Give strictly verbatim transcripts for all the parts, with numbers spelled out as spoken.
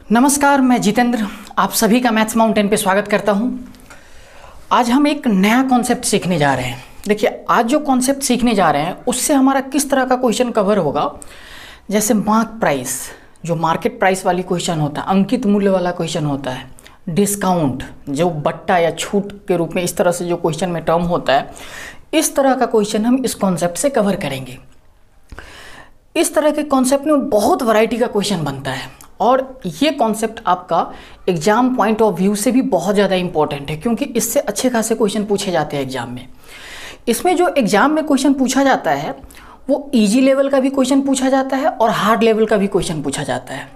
नमस्कार, मैं जितेंद्र आप सभी का मैथ्स माउंटेन पे स्वागत करता हूं। आज हम एक नया कॉन्सेप्ट सीखने जा रहे हैं। देखिए, आज जो कॉन्सेप्ट सीखने जा रहे हैं उससे हमारा किस तरह का क्वेश्चन कवर होगा। जैसे मार्क प्राइस, जो मार्केट प्राइस वाली क्वेश्चन होता है, अंकित मूल्य वाला क्वेश्चन होता है, डिस्काउंट जो बट्टा या छूट के रूप में इस तरह से जो क्वेश्चन में टर्म होता है, इस तरह का क्वेश्चन हम इस कॉन्सेप्ट से कवर करेंगे। इस तरह के कॉन्सेप्ट में बहुत वैरायटी का क्वेश्चन बनता है और ये कॉन्सेप्ट आपका एग्जाम पॉइंट ऑफ व्यू से भी बहुत ज़्यादा इंपॉर्टेंट है, क्योंकि इससे अच्छे खासे क्वेश्चन पूछे जाते हैं एग्जाम में। इसमें जो एग्जाम में क्वेश्चन पूछा जाता है वो इजी लेवल का भी क्वेश्चन पूछा जाता है और हार्ड लेवल का भी क्वेश्चन पूछा जाता है।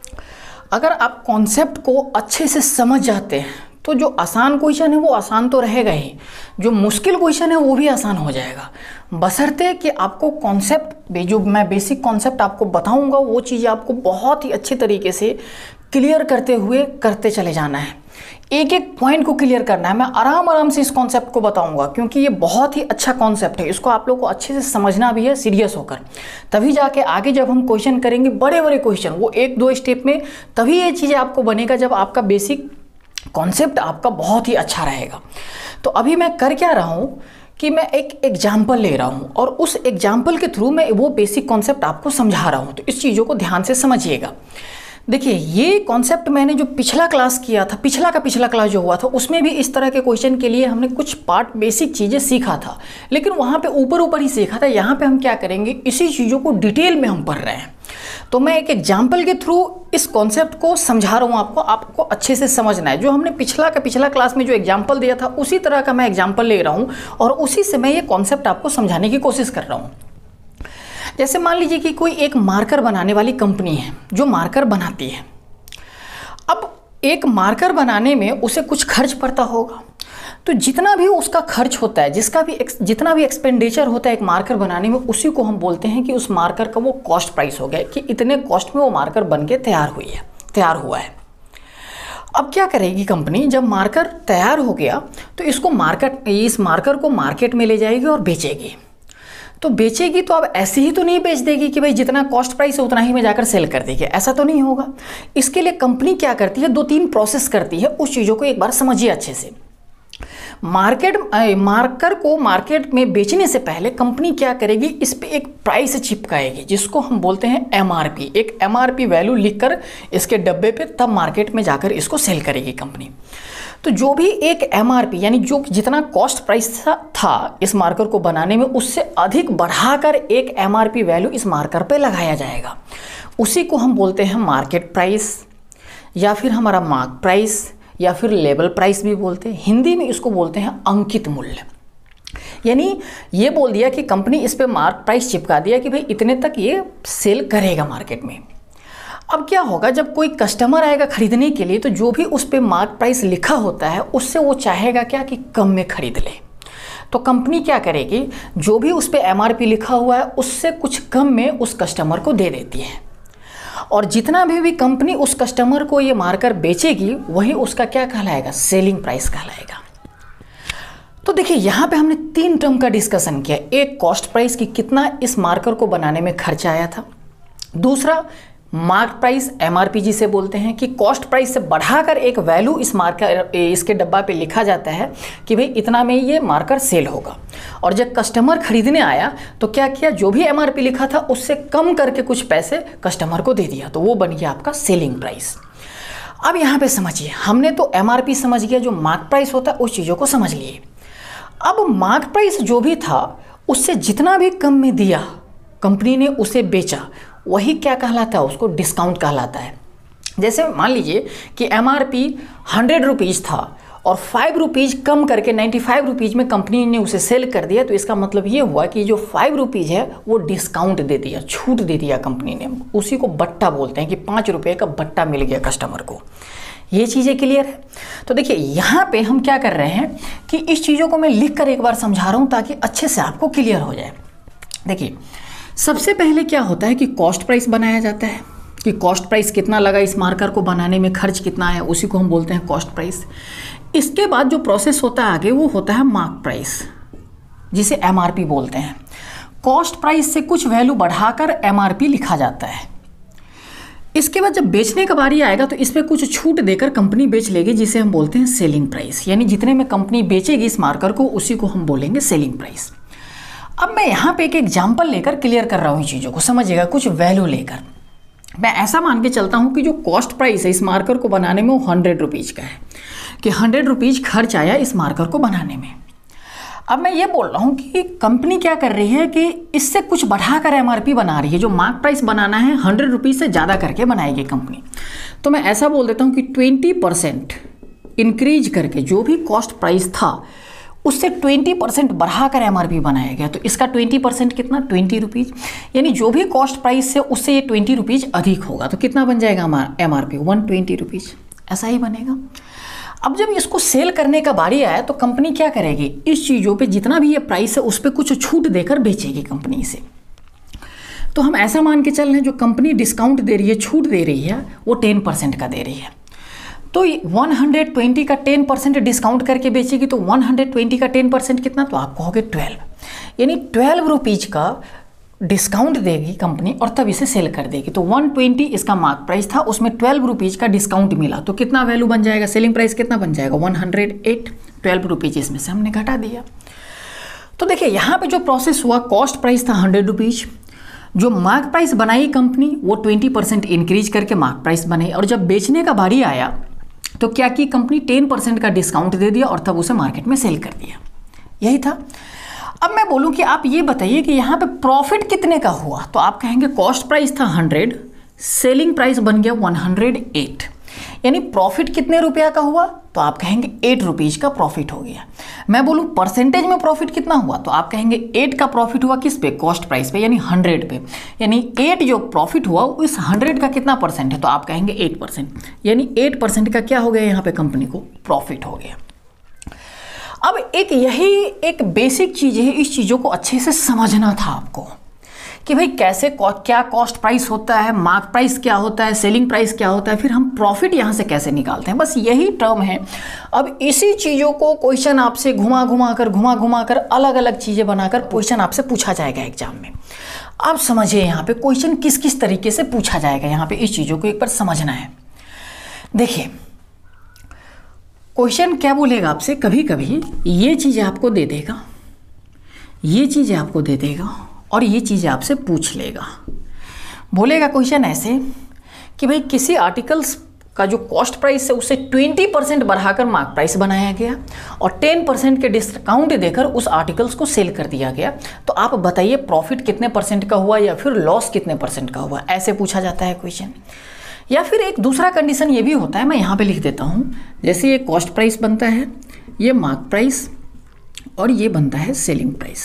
अगर आप कॉन्सेप्ट को अच्छे से समझ जाते हैं तो जो आसान क्वेश्चन है वो आसान तो रहेगा ही, जो मुश्किल क्वेश्चन है वो भी आसान हो जाएगा, बशर्ते कि आपको कॉन्सेप्ट, जो मैं बेसिक कॉन्सेप्ट आपको बताऊंगा वो चीज़ आपको बहुत ही अच्छे तरीके से क्लियर करते हुए करते चले जाना है। एक एक पॉइंट को क्लियर करना है। मैं आराम आराम से इस कॉन्सेप्ट को बताऊंगा क्योंकि ये बहुत ही अच्छा कॉन्सेप्ट है। इसको आप लोग को अच्छे से समझना भी है, सीरियस होकर, तभी जाके आगे जब हम क्वेश्चन करेंगे बड़े बड़े क्वेश्चन, वो एक दो स्टेप में, तभी ये चीज़ें आपको बनेगा जब आपका बेसिक कॉन्सेप्ट आपका बहुत ही अच्छा रहेगा। तो अभी मैं कर क्या रहा हूँ कि मैं एक एग्जाम्पल ले रहा हूँ और उस एग्जाम्पल के थ्रू मैं वो बेसिक कॉन्सेप्ट आपको समझा रहा हूँ। तो इस चीज़ों को ध्यान से समझिएगा। देखिए, ये कॉन्सेप्ट मैंने जो पिछला क्लास किया था, पिछला का पिछला क्लास जो हुआ था, उसमें भी इस तरह के क्वेश्चन के लिए हमने कुछ पार्ट बेसिक चीज़ें सीखा था, लेकिन वहाँ पे ऊपर ऊपर ही सीखा था। यहाँ पे हम क्या करेंगे, इसी चीज़ों को डिटेल में हम पढ़ रहे हैं। तो मैं एक एग्जाम्पल के थ्रू इस कॉन्सेप्ट को समझा रहा हूँ आपको आपको अच्छे से समझना है। जो हमने पिछला का पिछला क्लास में जो एग्जाम्पल दिया था उसी तरह का मैं एग्जाम्पल ले रहा हूँ और उसी से मैं ये कॉन्सेप्ट आपको समझाने की कोशिश कर रहा हूँ। जैसे मान लीजिए कि कोई एक मार्कर बनाने वाली कंपनी है जो मार्कर बनाती है। अब एक मार्कर बनाने में उसे कुछ खर्च पड़ता होगा, तो जितना भी उसका खर्च होता है, जिसका भी जितना भी एक्सपेंडिचर होता है एक मार्कर बनाने में, उसी को हम बोलते हैं कि उस मार्कर का वो कॉस्ट प्राइस हो गया, कि इतने कॉस्ट में वो मार्कर बन के तैयार हुई है तैयार हुआ है। अब क्या करेगी कंपनी, जब मार्कर तैयार हो गया तो इसको मार्केट इस मार्कर को मार्केट में ले जाएगी और बेचेगी। तो बेचेगी तो अब ऐसे ही तो नहीं बेच देगी कि भाई जितना कॉस्ट प्राइस है उतना ही में जाकर सेल कर देगी, ऐसा तो नहीं होगा। इसके लिए कंपनी क्या करती है, दो तीन प्रोसेस करती है। उस चीज़ों को एक बार समझिए अच्छे से। मार्केट मार्कर को मार्केट में बेचने से पहले कंपनी क्या करेगी, इस पे एक प्राइस चिपकाएगी जिसको हम बोलते हैं एमआरपी। एक एमआरपी वैल्यू लिखकर इसके डब्बे पे तब मार्केट में जाकर इसको सेल करेगी कंपनी। तो जो भी एक एमआरपी यानी जो जितना कॉस्ट प्राइस था इस मार्कर को बनाने में, उससे अधिक बढ़ाकर एक एमआरपी वैल्यू इस मार्कर पे लगाया जाएगा। उसी को हम बोलते हैं मार्केट प्राइस, या फिर हमारा मार्क प्राइस, या फिर लेबल प्राइस भी बोलते हैं। हिंदी में इसको बोलते हैं अंकित मूल्य। यानी ये बोल दिया कि कंपनी इस पे मार्क प्राइस चिपका दिया कि भाई इतने तक ये सेल करेगा मार्केट में। अब क्या होगा, जब कोई कस्टमर आएगा खरीदने के लिए तो जो भी उस पे मार्क प्राइस लिखा होता है उससे वो चाहेगा क्या कि कम में खरीद ले। तो कंपनी क्या करेगी, जो भी उस पे एमआरपी लिखा हुआ है उससे कुछ कम में उस कस्टमर को दे देती है, और जितना भी भी कंपनी उस कस्टमर को ये मार्कर बेचेगी वही उसका क्या कहलाएगा, सेलिंग प्राइस कहलाएगा। तो देखिए, यहाँ पे हमने तीन टर्म का डिस्कशन किया। एक, कॉस्ट प्राइस की कितना इस मार्कर को बनाने में खर्चा आया था। दूसरा, मार्क प्राइस, एमआरपी जिसे बोलते हैं, कि कॉस्ट प्राइस से बढ़ाकर एक वैल्यू इस मार्कर इसके डब्बा पे लिखा जाता है कि भाई इतना में ये मार्कर सेल होगा। और जब कस्टमर खरीदने आया तो क्या किया, जो भी एमआरपी लिखा था उससे कम करके कुछ पैसे कस्टमर को दे दिया, तो वो बन गया आपका सेलिंग प्राइस। अब यहाँ पे समझिए, हमने तो एमआरपी समझ गया, जो मार्क प्राइस होता है उस चीज़ों को समझ लिए। अब मार्क प्राइस जो भी था उससे जितना भी कम में दिया कंपनी ने, उसे बेचा, वही क्या कहलाता है, उसको डिस्काउंट कहलाता है। जैसे मान लीजिए कि M R P hundred rupees था और फाइव रुपीज़ कम करके नाइन्टी फाइव रुपीज़ में कंपनी ने उसे सेल कर दिया, तो इसका मतलब ये हुआ कि जो फाइव रुपीज़ है वो डिस्काउंट दे दिया, छूट दे दिया कंपनी ने। उसी को बट्टा बोलते हैं कि पाँच रुपये का बट्टा मिल गया कस्टमर को। ये चीज़ें क्लियर है। तो देखिए, यहाँ पे हम क्या कर रहे हैं कि इस चीज़ों को मैं लिख कर एक बार समझा रहा हूँ ताकि अच्छे से आपको क्लियर हो जाए। देखिए, सबसे पहले क्या होता है कि कॉस्ट प्राइस बनाया जाता है, कि कॉस्ट प्राइस कितना लगा इस मार्कर को बनाने में, खर्च कितना है, उसी को हम बोलते हैं कॉस्ट प्राइस। इसके बाद जो प्रोसेस होता है आगे वो होता है मार्क प्राइस, जिसे एमआरपी बोलते हैं। कॉस्ट प्राइस से कुछ वैल्यू बढ़ाकर एमआरपी लिखा जाता है। इसके बाद जब बेचने का बारी आएगा तो इसमें कुछ छूट देकर कंपनी बेच लेगी, जिसे हम बोलते हैं सेलिंग प्राइस। यानी जितने में कंपनी बेचेगी इस मार्कर को, उसी को हम बोलेंगे सेलिंग प्राइस। अब मैं यहाँ पे एक एग्जाम्पल लेकर क्लियर कर रहा हूँ चीज़ों को, समझिएगा। कुछ वैल्यू लेकर मैं ऐसा मान के चलता हूँ कि जो कॉस्ट प्राइस है इस मार्कर को बनाने में वो हंड्रेड रुपीज़ का है, कि हंड्रेड रुपीज़ खर्च आया इस मार्कर को बनाने में। अब मैं ये बोल रहा हूँ कि कंपनी क्या कर रही है कि इससे कुछ बढ़ाकर एमआरपी बना रही है। जो मार्क प्राइस बनाना है हंड्रेड रुपीज़ से ज़्यादा करके बनाएगी कंपनी। तो मैं ऐसा बोल देता हूँ कि ट्वेंटी परसेंट इंक्रीज करके जो भी कॉस्ट प्राइस था उससे ट्वेंटी परसेंट बढ़ाकर एमआरपी बनाया गया। तो इसका ट्वेंटी परसेंट कितना, ट्वेंटी रुपीज़। यानी जो भी कॉस्ट प्राइस से उससे ये ट्वेंटी रुपीज़ अधिक होगा। तो कितना बन जाएगा एमआरपी, वन ट्वेंटी रुपीज़। ऐसा ही बनेगा। अब जब इसको सेल करने का बारी आया तो कंपनी क्या करेगी, इस चीज़ों पे जितना भी ये प्राइस है उस पर कुछ छूट देकर बेचेगी कंपनी से। तो हम ऐसा मान के चल रहे हैं जो कंपनी डिस्काउंट दे रही है, छूट दे रही है, वो टेन परसेंट का दे रही है। तो वन हंड्रेड ट्वेंटी का टेन परसेंट डिस्काउंट करके बेचेगी। तो वन हंड्रेड ट्वेंटी का टेन परसेंट कितना, तो आप कहोगे ट्वेल्व। यानी ट्वेल्व रुपीज़ का डिस्काउंट देगी कंपनी और तब इसे सेल कर देगी। तो वन ट्वेंटी इसका मार्क प्राइस था, उसमें ट्वेल्व रुपीज़ का डिस्काउंट मिला। तो कितना वैल्यू बन जाएगा, सेलिंग प्राइस कितना बन जाएगा, one hundred eight. Twelve rupees इसमें से हमने घटा दिया। तो देखिए यहाँ पे जो प्रोसेस हुआ, कॉस्ट प्राइस था हंड्रेड रुपीज़, जो मार्क प्राइस बनाई कंपनी वो ट्वेंटी परसेंट इंक्रीज करके मार्क प्राइस बनाई। और जब बेचने का बारी आया तो क्या की कंपनी, टेन परसेंट का डिस्काउंट दे दिया और तब उसे मार्केट में सेल कर दिया। यही था। अब मैं बोलूं कि आप ये बताइए कि यहाँ पे प्रॉफिट कितने का हुआ। तो आप कहेंगे कॉस्ट प्राइस था हंड्रेड, सेलिंग प्राइस बन गया वन हंड्रेड एट। यानी प्रॉफिट कितने रुपया का हुआ, तो आप कहेंगे एट रुपीज़ का प्रॉफिट हो गया। मैं बोलूं परसेंटेज में प्रॉफिट कितना हुआ, तो आप कहेंगे एट का प्रॉफिट हुआ किस पे, कॉस्ट प्राइस पे, यानी हंड्रेड पे। यानी एट जो प्रॉफिट हुआ उस हंड्रेड का कितना परसेंट है, तो आप कहेंगे एट परसेंट। यानी एट परसेंट का क्या हो गया, यहाँ पे कंपनी को प्रॉफिट हो गया। अब एक यही एक बेसिक चीज़ है, इस चीज़ों को अच्छे से समझना था आपको कि भाई कैसे क्या कॉस्ट प्राइस होता है, मार्क प्राइस क्या होता है, सेलिंग प्राइस क्या होता है, फिर हम प्रॉफिट यहाँ से कैसे निकालते हैं। बस यही टर्म है। अब इसी चीज़ों को क्वेश्चन आपसे घुमा घुमा कर घुमा घुमा कर अलग अलग चीज़ें बनाकर क्वेश्चन आपसे पूछा जाएगा एग्जाम में। आप समझिए यहाँ पे क्वेश्चन किस किस तरीके से पूछा जाएगा, यहाँ पे इस चीज़ों को एक बार समझना है। देखिए क्वेश्चन क्या बोलेगा आपसे, कभी कभी ये चीज़ें आपको दे देगा, ये चीज़ें आपको दे देगा और ये चीज़ें आपसे पूछ लेगा। बोलेगा क्वेश्चन ऐसे कि भाई किसी आर्टिकल्स का जो कॉस्ट प्राइस है उससे ट्वेंटी परसेंट बढ़ाकर मार्क प्राइस बनाया गया और टेन परसेंट के डिस्काउंट देकर उस आर्टिकल्स को सेल कर दिया गया। तो आप बताइए प्रॉफिट कितने परसेंट का हुआ या फिर लॉस कितने परसेंट का हुआ, ऐसे पूछा जाता है क्वेश्चन। या फिर एक दूसरा कंडीशन ये भी होता है, मैं यहाँ पे लिख देता हूँ, जैसे ये कॉस्ट प्राइस बनता है, ये मार्क प्राइस और ये बनता है सेलिंग प्राइस।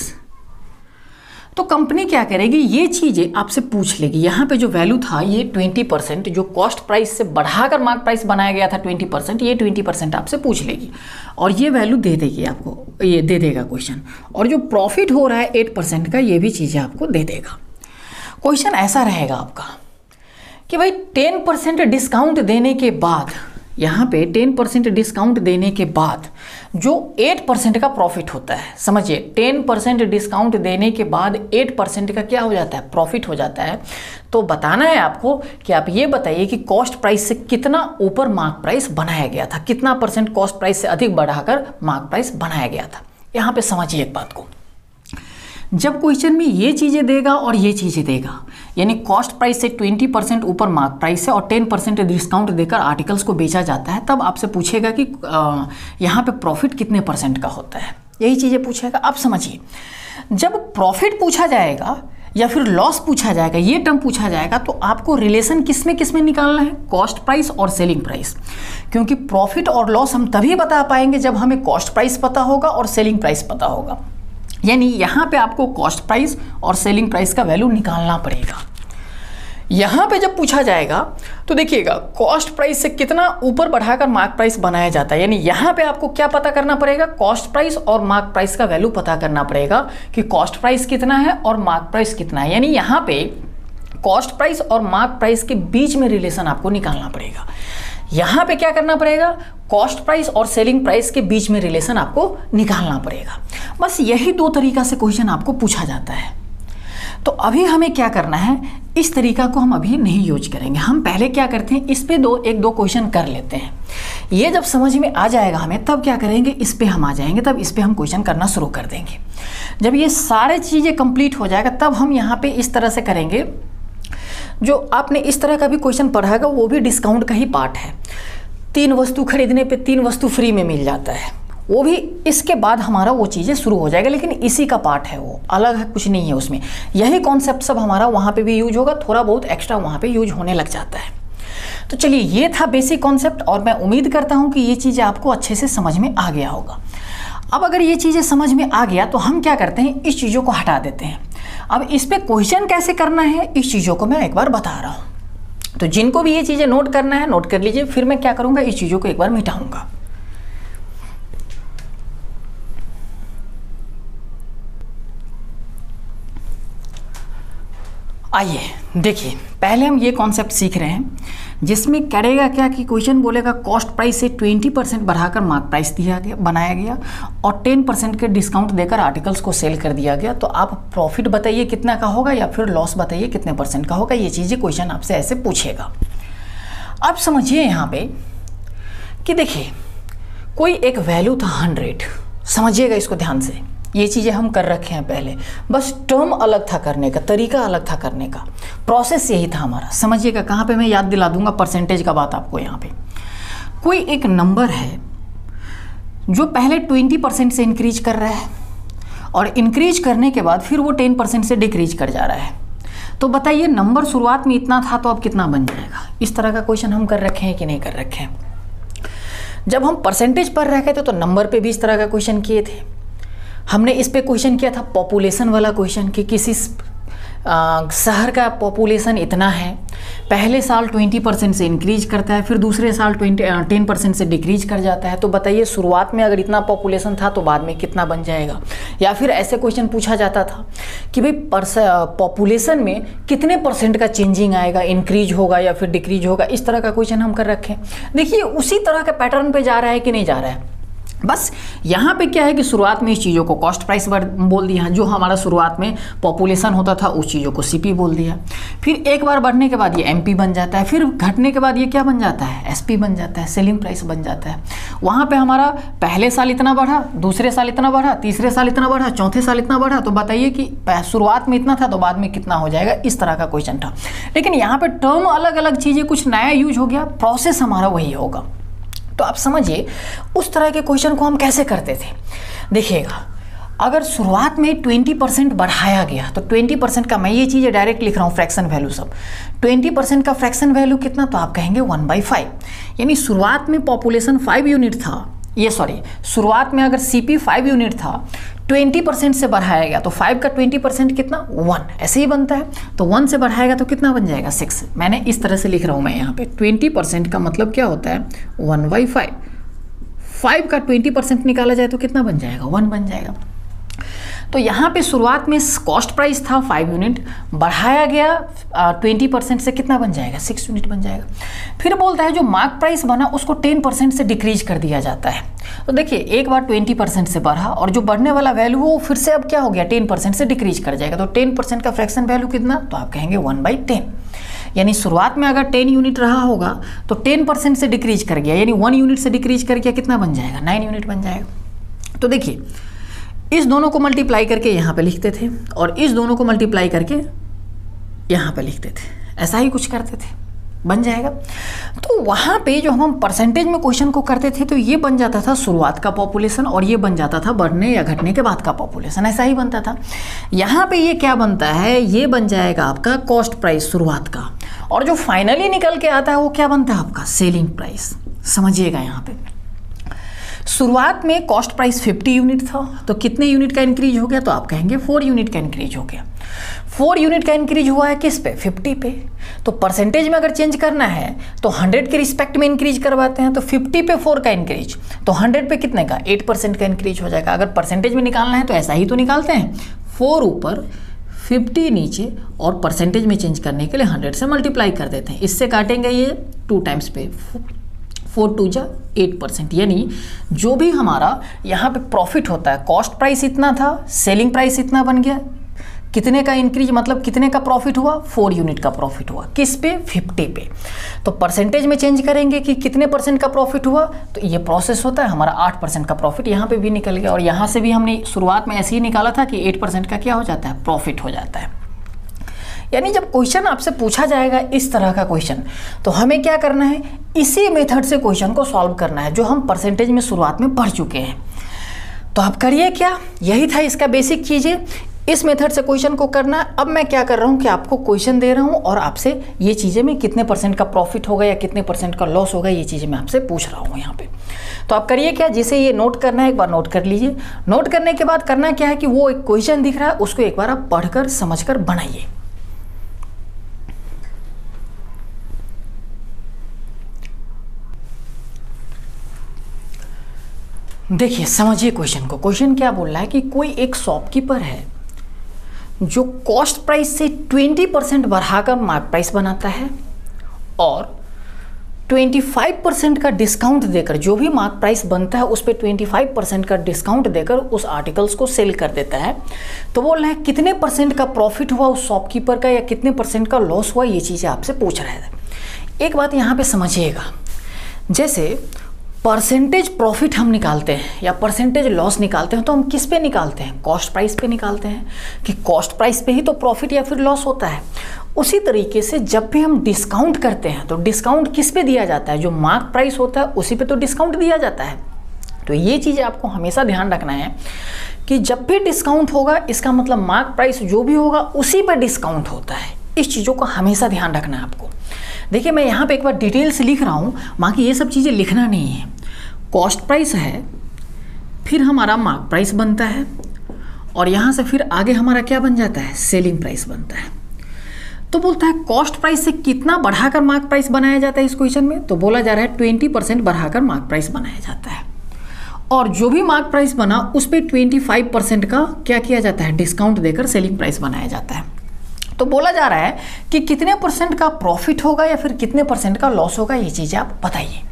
तो कंपनी क्या करेगी, ये चीज़ें आपसे पूछ लेगी। यहाँ पे जो वैल्यू था ये ट्वेंटी परसेंट, जो कॉस्ट प्राइस से बढ़ाकर मार्क प्राइस बनाया गया था ट्वेंटी परसेंट, ये ट्वेंटी परसेंट आपसे पूछ लेगी और ये वैल्यू दे देगी आपको, ये दे देगा क्वेश्चन। और जो प्रॉफिट हो रहा है एट परसेंट का, ये भी चीज़ें आपको दे देगा। क्वेश्चन ऐसा रहेगा आपका कि भाई टेन परसेंट डिस्काउंट देने के बाद, यहाँ पे टेन परसेंट डिस्काउंट देने के बाद जो एट परसेंट का प्रॉफिट होता है, समझिए टेन परसेंट डिस्काउंट देने के बाद एट परसेंट का क्या हो जाता है, प्रॉफिट हो जाता है। तो बताना है आपको कि आप ये बताइए कि कॉस्ट प्राइस से कितना ऊपर मार्क प्राइस बनाया गया था, कितना परसेंट कॉस्ट प्राइस से अधिक बढ़ाकर मार्क प्राइस बनाया गया था। यहाँ पे समझिए एक बात को, जब क्वेश्चन में ये चीज़ें देगा और ये चीज़ें देगा, यानी कॉस्ट प्राइस से ट्वेंटी परसेंट ऊपर मार्क प्राइस है और टेन परसेंट डिस्काउंट देकर आर्टिकल्स को बेचा जाता है, तब आपसे पूछेगा कि आ, यहाँ पे प्रॉफिट कितने परसेंट का होता है, यही चीज़ें पूछेगा। आप समझिए, जब प्रॉफिट पूछा जाएगा या फिर लॉस पूछा जाएगा, ये टर्म पूछा जाएगा, तो आपको रिलेशन किस में किस में निकालना है, कॉस्ट प्राइस और सेलिंग प्राइस। क्योंकि प्रॉफिट और लॉस हम तभी बता पाएंगे जब हमें कॉस्ट प्राइस पता होगा और सेलिंग प्राइस पता होगा। यानी यहाँ पे आपको कॉस्ट प्राइस और सेलिंग प्राइस का वैल्यू निकालना पड़ेगा। यहाँ पे जब पूछा जाएगा तो देखिएगा कॉस्ट प्राइस से कितना ऊपर बढ़ाकर मार्क प्राइस बनाया जाता है, यानी यहाँ पे आपको क्या पता करना पड़ेगा, कॉस्ट प्राइस और मार्क प्राइस का वैल्यू पता करना पड़ेगा कि कॉस्ट प्राइस कितना है और मार्क प्राइस कितना है। यानी यहाँ पे कॉस्ट प्राइस और मार्क प्राइस के बीच में रिलेशन आपको निकालना पड़ेगा। यहाँ पे क्या करना पड़ेगा, कॉस्ट प्राइस और सेलिंग प्राइस के बीच में रिलेशन आपको निकालना पड़ेगा। बस यही दो तरीका से क्वेश्चन आपको पूछा जाता है। तो अभी हमें क्या करना है, इस तरीका को हम अभी नहीं यूज करेंगे। हम पहले क्या करते हैं, इस पे दो एक दो क्वेश्चन कर लेते हैं। ये जब समझ में आ जाएगा हमें, तब क्या करेंगे, इस पे हम आ जाएंगे, तब इस पे हम क्वेश्चन करना शुरू कर देंगे। जब ये सारे चीज़ें कंप्लीट हो जाएगा, तब हम यहाँ पे इस तरह से करेंगे। जो आपने इस तरह का भी क्वेश्चन पढ़ा है वो भी डिस्काउंट का ही पार्ट है। तीन वस्तु खरीदने पे तीन वस्तु फ्री में मिल जाता है, वो भी इसके बाद हमारा वो चीज़ें शुरू हो जाएगा, लेकिन इसी का पार्ट है, वो अलग है, कुछ नहीं है उसमें। यही कॉन्सेप्ट सब हमारा वहाँ पे भी यूज होगा, थोड़ा बहुत एक्स्ट्रा वहाँ पे यूज होने लग जाता है। तो चलिए, ये था बेसिक कॉन्सेप्ट, और मैं उम्मीद करता हूँ कि ये चीज़ें आपको अच्छे से समझ में आ गया होगा। अब अगर ये चीज़ें समझ में आ गया तो हम क्या करते हैं, इस चीज़ों को हटा देते हैं। अब इस पर क्वेश्चन कैसे करना है, इस चीज़ों को मैं एक बार बता रहा हूँ। तो जिनको भी ये चीज़ें नोट करना है, नोट कर लीजिए। फिर मैं क्या करूँगा, इस चीज़ों को एक बार मिटाऊँगा। आइए देखिए, पहले हम ये कॉन्सेप्ट सीख रहे हैं, जिसमें करेगा क्या कि क्वेश्चन बोलेगा कॉस्ट प्राइस से ट्वेंटी परसेंट बढ़ाकर मार्क प्राइस दिया गया बनाया गया और टेन परसेंट के डिस्काउंट देकर आर्टिकल्स को सेल कर दिया गया। तो आप प्रॉफिट बताइए कितना का होगा, या फिर लॉस बताइए कितने परसेंट का होगा। ये चीज़ें क्वेश्चन आपसे ऐसे पूछेगा। अब समझिए यहाँ पे कि देखिए, कोई एक वैल्यू था हंड्रेड, समझिएगा इसको ध्यान से। ये चीज़ें हम कर रखे हैं पहले, बस टर्म अलग था करने का, तरीका अलग था करने का, प्रोसेस यही था हमारा। समझिएगा, कहाँ पे मैं याद दिला दूंगा परसेंटेज का बात आपको। यहाँ पे कोई एक नंबर है जो पहले ट्वेंटी परसेंट से इंक्रीज कर रहा है, और इंक्रीज करने के बाद फिर वो टेन परसेंट से डिक्रीज कर जा रहा है। तो बताइए, नंबर शुरुआत में इतना था तो अब कितना बन जाएगा। इस तरह का क्वेश्चन हम कर रखे हैं कि नहीं कर रखे हैं। जब हम परसेंटेज पर रखे थे तो नंबर पे भी इस तरह का क्वेश्चन किए थे। हमने इस पे क्वेश्चन किया था पॉपुलेशन वाला क्वेश्चन, कि किसी आ, शहर का पॉपुलेशन इतना है, पहले साल ट्वेंटी परसेंट से इंक्रीज करता है, फिर दूसरे साल ट्वेंटी टेन परसेंट से डिक्रीज कर जाता है। तो बताइए, शुरुआत में अगर इतना पॉपुलेशन था तो बाद में कितना बन जाएगा। या फिर ऐसे क्वेश्चन पूछा जाता था कि भाई पॉपुलेशन में कितने परसेंट का चेंजिंग आएगा, इंक्रीज होगा या फिर डिक्रीज होगा। इस तरह का क्वेश्चन हम कर रखे हैं। देखिए, उसी तरह के पैटर्न पे जा रहा है कि नहीं जा रहा है। बस यहाँ पे क्या है कि शुरुआत में इस चीज़ों को कॉस्ट प्राइस बोल दिया, जो हमारा शुरुआत में पॉपुलेशन होता था उस चीज़ों को सीपी बोल दिया। फिर एक बार बढ़ने के बाद ये एमपी बन जाता है, फिर घटने के बाद ये क्या बन जाता है, एसपी बन जाता है, सेलिंग प्राइस बन जाता है। वहाँ पे हमारा पहले साल इतना बढ़ा, दूसरे साल इतना बढ़ा, तीसरे साल इतना बढ़ा, चौथे साल इतना बढ़ा। तो बताइए कि शुरुआत में इतना था तो बाद में कितना हो जाएगा। इस तरह का क्वेश्चन था। लेकिन यहाँ पर टर्म अलग अलग चीज़ें, कुछ नया यूज हो गया, प्रोसेस हमारा वही होगा। तो आप समझिए, उस तरह के क्वेश्चन को हम कैसे करते थे। देखिएगा, अगर शुरुआत में ट्वेंटी परसेंट बढ़ाया गया तो ट्वेंटी परसेंट का, मैं ये चीज़ें डायरेक्ट लिख रहा हूँ, फ्रैक्शन वैल्यू सब। ट्वेंटी परसेंट का फ्रैक्शन वैल्यू कितना, तो आप कहेंगे वन बाई फाइव। यानी शुरुआत में पॉपुलेशन फाइव यूनिट था, ये सॉरी शुरुआत में अगर सीपी फाइव यूनिट था, ट्वेंटी परसेंट से बढ़ाया गया तो फाइव का ट्वेंटी परसेंट कितना, वन, ऐसे ही बनता है। तो वन से बढ़ाएगा तो कितना बन जाएगा, सिक्स। मैंने इस तरह से लिख रहा हूँ मैं यहाँ पे। ट्वेंटी परसेंट का मतलब क्या होता है, वन बाई फाइव। फाइव का ट्वेंटी परसेंट निकाला जाए तो कितना बन जाएगा, वन बन जाएगा। तो यहाँ पे शुरुआत में कॉस्ट प्राइस था फाइव यूनिट, बढ़ाया गया ट्वेंटी परसेंट से, कितना बन जाएगा, सिक्स यूनिट बन जाएगा। फिर बोलता है जो मार्क प्राइस बना उसको टेन परसेंट से डिक्रीज कर दिया जाता है। तो देखिए, एक बार ट्वेंटी परसेंट से बढ़ा और जो बढ़ने वाला वैल्यू वो फिर से अब क्या हो गया, टेन परसेंट से डिक्रीज कर जाएगा। तो टेन परसेंट का फ्रैक्शन वैल्यू कितना, तो आप कहेंगे वन बाई टेन। यानी शुरुआत में अगर टेन यूनिट रहा होगा तो टेन परसेंट से डिक्रीज कर गया, यानी वन यूनिट से डिक्रीज कर गया, कितना बन जाएगा, नाइन यूनिट बन जाएगा। तो देखिए, इस दोनों को मल्टीप्लाई करके यहाँ पे लिखते थे और इस दोनों को मल्टीप्लाई करके यहाँ पे लिखते थे, ऐसा ही कुछ करते थे, बन जाएगा। तो वहाँ पे जो हम परसेंटेज में क्वेश्चन को करते थे तो ये बन जाता था शुरुआत का पॉपुलेशन और ये बन जाता था बढ़ने या घटने के बाद का पॉपुलेशन, ऐसा ही बनता था। यहाँ पे ये क्या बनता है, ये बन जाएगा आपका कॉस्ट प्राइस शुरुआत का, और जो फाइनली निकल के आता है वो क्या बनता है आपका सेलिंग प्राइस। समझिएगा, यहाँ पे शुरुआत में कॉस्ट प्राइस फिफ्टी यूनिट था तो कितने यूनिट का इंक्रीज हो गया, तो आप कहेंगे फोर यूनिट का इंक्रीज हो गया। फोर यूनिट का इंक्रीज हुआ है किस पे, फिफ्टी पे। तो परसेंटेज में अगर चेंज करना है तो हंड्रेड के रिस्पेक्ट में इंक्रीज करवाते हैं, तो फिफ्टी पे फोर का इंक्रीज, तो हंड्रेड पे कितने का, एट परसेंट का इंक्रीज हो जाएगा। अगर परसेंटेज में निकालना है तो ऐसा ही तो निकालते हैं, फोर ऊपर फिफ्टी नीचे, और परसेंटेज में चेंज करने के लिए हंड्रेड से मल्टीप्लाई कर देते हैं। इससे काटेंगे ये टू टाइम्स पे, फोर टू जा एट परसेंट। यानी जो भी हमारा यहाँ पे प्रॉफिट होता है, कॉस्ट प्राइस इतना था, सेलिंग प्राइस इतना बन गया, कितने का इंक्रीज मतलब कितने का प्रॉफिट हुआ, फोर यूनिट का प्रॉफिट हुआ। किस पे, फिफ्टी पे। तो परसेंटेज में चेंज करेंगे कि कितने परसेंट का प्रॉफिट हुआ, तो ये प्रोसेस होता है हमारा आठ परसेंट का प्रॉफिट यहाँ पे भी निकल गया। और यहाँ से भी हमने शुरुआत में ऐसे ही निकाला था कि एट परसेंट का क्या हो जाता है, प्रॉफिट हो जाता है। यानी जब क्वेश्चन आपसे पूछा जाएगा इस तरह का क्वेश्चन, तो हमें क्या करना है, इसी मेथड से क्वेश्चन को सॉल्व करना है जो हम परसेंटेज में शुरुआत में पढ़ चुके हैं। तो आप करिए क्या, यही था इसका बेसिक चीज़ें, इस मेथड से क्वेश्चन को करना है। अब मैं क्या कर रहा हूँ कि आपको क्वेश्चन दे रहा हूँ और आपसे ये चीज़ें मैं कितने परसेंट का प्रॉफिट होगा या कितने परसेंट का लॉस होगा ये चीज़ें मैं आपसे पूछ रहा हूँ यहाँ पे। तो आप करिए क्या, जिसे ये नोट करना है एक बार नोट कर लीजिए। नोट करने के बाद करना क्या है कि वो एक क्वेश्चन दिख रहा है उसको एक बार आप पढ़कर समझकर बनाइए। देखिए समझिए क्वेश्चन को। क्वेश्चन क्या बोल रहा है कि कोई एक शॉपकीपर है जो कॉस्ट प्राइस से ट्वेंटी परसेंट बढ़ाकर मार्क प्राइस बनाता है और पच्चीस परसेंट का डिस्काउंट देकर, जो भी मार्क प्राइस बनता है उस पर पच्चीस परसेंट का डिस्काउंट देकर उस आर्टिकल्स को सेल कर देता है। तो बोल रहा है कितने परसेंट का प्रॉफिट हुआ उस शॉपकीपर का या कितने परसेंट का लॉस हुआ, ये चीज़ें आपसे पूछ रहा है। एक बात यहाँ पे समझिएगा, जैसे परसेंटेज प्रॉफिट हम निकालते हैं या परसेंटेज लॉस निकालते हैं तो हम किस पे निकालते हैं, कॉस्ट प्राइस पे निकालते हैं कि कॉस्ट प्राइस पे ही तो प्रॉफिट या फिर लॉस होता है। उसी तरीके से जब भी हम डिस्काउंट करते हैं तो डिस्काउंट किस पे दिया जाता है, जो मार्क प्राइस होता है उसी पे तो डिस्काउंट दिया जाता है। तो ये चीज़ आपको हमेशा ध्यान रखना है कि जब भी डिस्काउंट होगा इसका मतलब मार्क प्राइस जो भी होगा उसी पर डिस्काउंट होता है। इस चीज़ों को हमेशा ध्यान रखना है आपको। देखिए मैं यहाँ पे एक बार डिटेल से लिख रहा हूँ, बाकी ये सब चीज़ें लिखना नहीं है। कॉस्ट प्राइस है, फिर हमारा मार्क प्राइस बनता है और यहाँ से फिर आगे हमारा क्या बन जाता है, सेलिंग प्राइस बनता है। तो बोलता है कॉस्ट प्राइस से कितना बढ़ाकर मार्क प्राइस बनाया जाता है इस क्वेश्चन में, तो बोला जा रहा है ट्वेंटी परसेंट बढ़ाकर मार्क प्राइस बनाया जाता है और जो भी मार्क प्राइस बना उस पर ट्वेंटी फाइव परसेंट का क्या किया जाता है, डिस्काउंट देकर सेलिंग प्राइस बनाया जाता है। तो बोला जा रहा है कि कितने परसेंट का प्रॉफिट होगा या फिर कितने परसेंट का लॉस होगा, ये चीज़ें आप बताइए।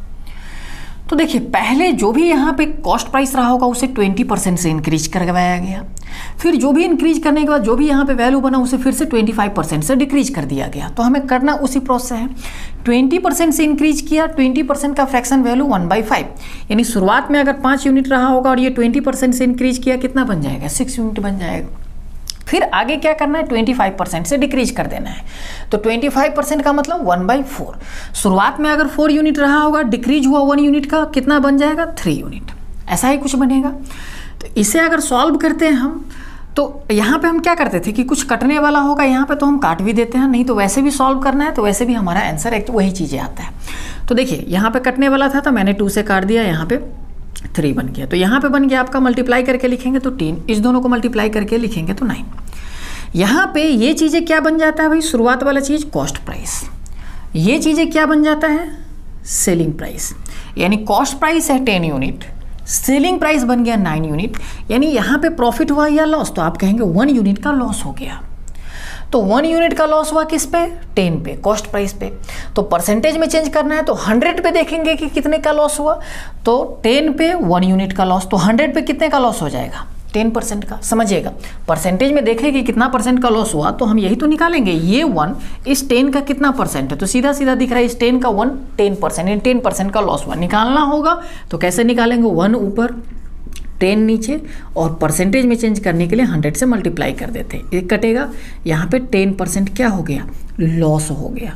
तो देखिए पहले जो भी यहाँ पे कॉस्ट प्राइस रहा होगा उसे ट्वेंटी परसेंट से इंक्रीज करवाया गया, फिर जो भी इंक्रीज करने के बाद जो भी यहाँ पे वैल्यू बना उसे फिर से ट्वेंटी फाइव परसेंट से डिक्रीज कर दिया गया। तो हमें करना उसी प्रोसेस है, ट्वेंटी परसेंट से इंक्रीज किया, ट्वेंटी परसेंट का fraction value one by five, यानी शुरुआत में अगर पाँच यूनिट रहा होगा और ये ट्वेंटी परसेंट से इंक्रीज किया कितना बन जाएगा, सिक्स यूनिट बन जाएगा। फिर आगे क्या करना है, पच्चीस परसेंट से डिक्रीज कर देना है। तो पच्चीस परसेंट का मतलब वन बाई फोर, शुरुआत में अगर फोर यूनिट रहा होगा, डिक्रीज हुआ वन यूनिट का, कितना बन जाएगा, थ्री यूनिट, ऐसा ही कुछ बनेगा। तो इसे अगर सॉल्व करते हैं हम, तो यहाँ पे हम क्या करते थे कि कुछ कटने वाला होगा यहाँ पे तो हम काट भी देते हैं, नहीं तो वैसे भी सॉल्व करना है तो वैसे भी हमारा आंसर एक वही चीज़ें आता है। तो देखिए यहाँ पे कटने वाला था तो मैंने टू से काट दिया, यहाँ पे थ्री बन गया। तो यहाँ पे बन गया आपका, मल्टीप्लाई करके लिखेंगे तो टेन, इस दोनों को मल्टीप्लाई करके लिखेंगे तो नाइन। यहाँ पे ये चीज़ें क्या बन जाता है भाई, शुरुआत वाला चीज़ कॉस्ट प्राइस, ये चीज़ें क्या बन जाता है, सेलिंग प्राइस। यानी कॉस्ट प्राइस है टेन यूनिट, सेलिंग प्राइस बन गया नाइन यूनिट, यानी यहाँ पे प्रॉफिट हुआ या लॉस, तो आप कहेंगे वन यूनिट का लॉस हो गया। तो वन यूनिट का लॉस हुआ किस पे, टेन पे, कॉस्ट प्राइस पे। तो परसेंटेज में चेंज करना है तो हंड्रेड पे देखेंगे कि कितने का लॉस हुआ, तो टेन पे वन यूनिट का लॉस, तो हंड्रेड पे कितने का लॉस हो जाएगा, टेन परसेंट का। समझिएगा, परसेंटेज में देखें कि कितना परसेंट का लॉस हुआ तो हम यही तो निकालेंगे, ये वन इस टेन का कितना परसेंट है, तो सीधा सीधा दिख रहा है इस टेन का वन टेन परसेंट, यानी टेन परसेंट का लॉस हुआ। निकालना होगा तो कैसे निकालेंगे, वन ऊपर टेन नीचे, और परसेंटेज में चेंज करने के लिए हंड्रेड से मल्टीप्लाई कर देते हैं, एक कटेगा, यहाँ पे टेन परसेंट क्या हो गया, लॉस हो गया।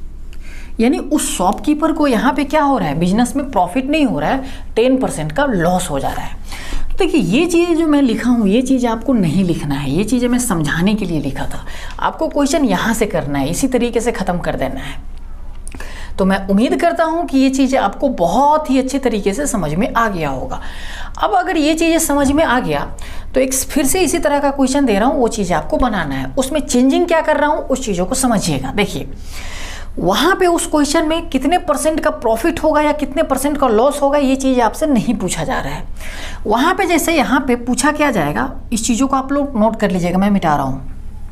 यानी उस शॉपकीपर को यहाँ पे क्या हो रहा है, बिजनेस में प्रॉफिट नहीं हो रहा है, टेन परसेंट का लॉस हो जा रहा है। तो देखिए ये चीज़ें जो मैं लिखा हूँ ये चीज़ आपको नहीं लिखना है, ये चीज़ें मैं समझाने के लिए लिखा था। आपको क्वेश्चन यहाँ से करना है, इसी तरीके से ख़त्म कर देना है। तो मैं उम्मीद करता हूँ कि ये चीज़ें आपको बहुत ही अच्छे तरीके से समझ में आ गया होगा। अब अगर ये चीज़ें समझ में आ गया तो एक फिर से इसी तरह का क्वेश्चन दे रहा हूँ, वो चीज़ें आपको बनाना है, उसमें चेंजिंग क्या कर रहा हूँ उस चीज़ों को समझिएगा। देखिए वहाँ पे उस क्वेश्चन में कितने परसेंट का प्रॉफिट होगा या कितने परसेंट का लॉस होगा ये चीज़ आपसे नहीं पूछा जा रहा है। वहाँ पे जैसे यहाँ पे पूछा क्या जाएगा, इस चीज़ों को आप लोग नोट कर लीजिएगा, मैं मिटा रहा हूँ।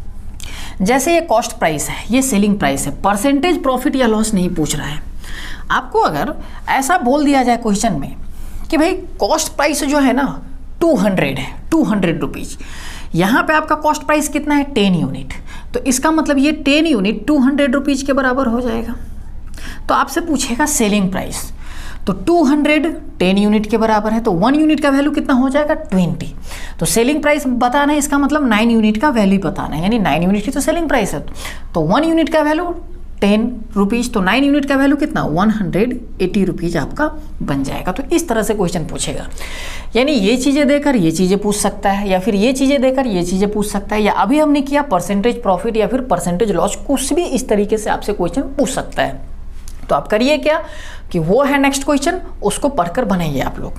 जैसे ये कॉस्ट प्राइस है, ये सेलिंग प्राइस है, परसेंटेज प्रॉफिट या लॉस नहीं पूछ रहा है। आपको अगर ऐसा बोल दिया जाए क्वेश्चन में कि भाई कॉस्ट प्राइस जो है ना टू हंड्रेड है, टू हंड्रेड रुपीज़, यहाँ पे आपका कॉस्ट प्राइस कितना है, टेन यूनिट, तो इसका मतलब ये ten unit two hundred rupees के बराबर हो जाएगा। तो आपसे पूछेगा सेलिंग प्राइस, तो टू हंड्रेड टेन यूनिट के बराबर है, तो वन यूनिट का वैल्यू कितना हो जाएगा, ट्वेंटी। तो सेलिंग प्राइस बताना है, इसका मतलब नाइन यूनिट का वैल्यू बताना है, यानी नाइन यूनिट की तो सेलिंग प्राइस है। तो वन यूनिट का वैल्यू टेन रुपीज़, तो नाइन यूनिट का वैल्यू कितना, वन हंड्रेड एटी रुपीज़ आपका बन जाएगा। तो इस तरह से क्वेश्चन पूछेगा, यानी ये चीज़ें देकर ये चीज़ें पूछ सकता है, या फिर ये चीज़ें देकर ये चीज़ें पूछ सकता है, या अभी हमने किया परसेंटेज प्रॉफिट या फिर परसेंटेज लॉस, कुछ भी इस तरीके से आपसे क्वेश्चन पूछ सकता है। तो आप करिए क्या कि वो है नेक्स्ट क्वेश्चन, उसको पढ़कर बनाइए आप लोग।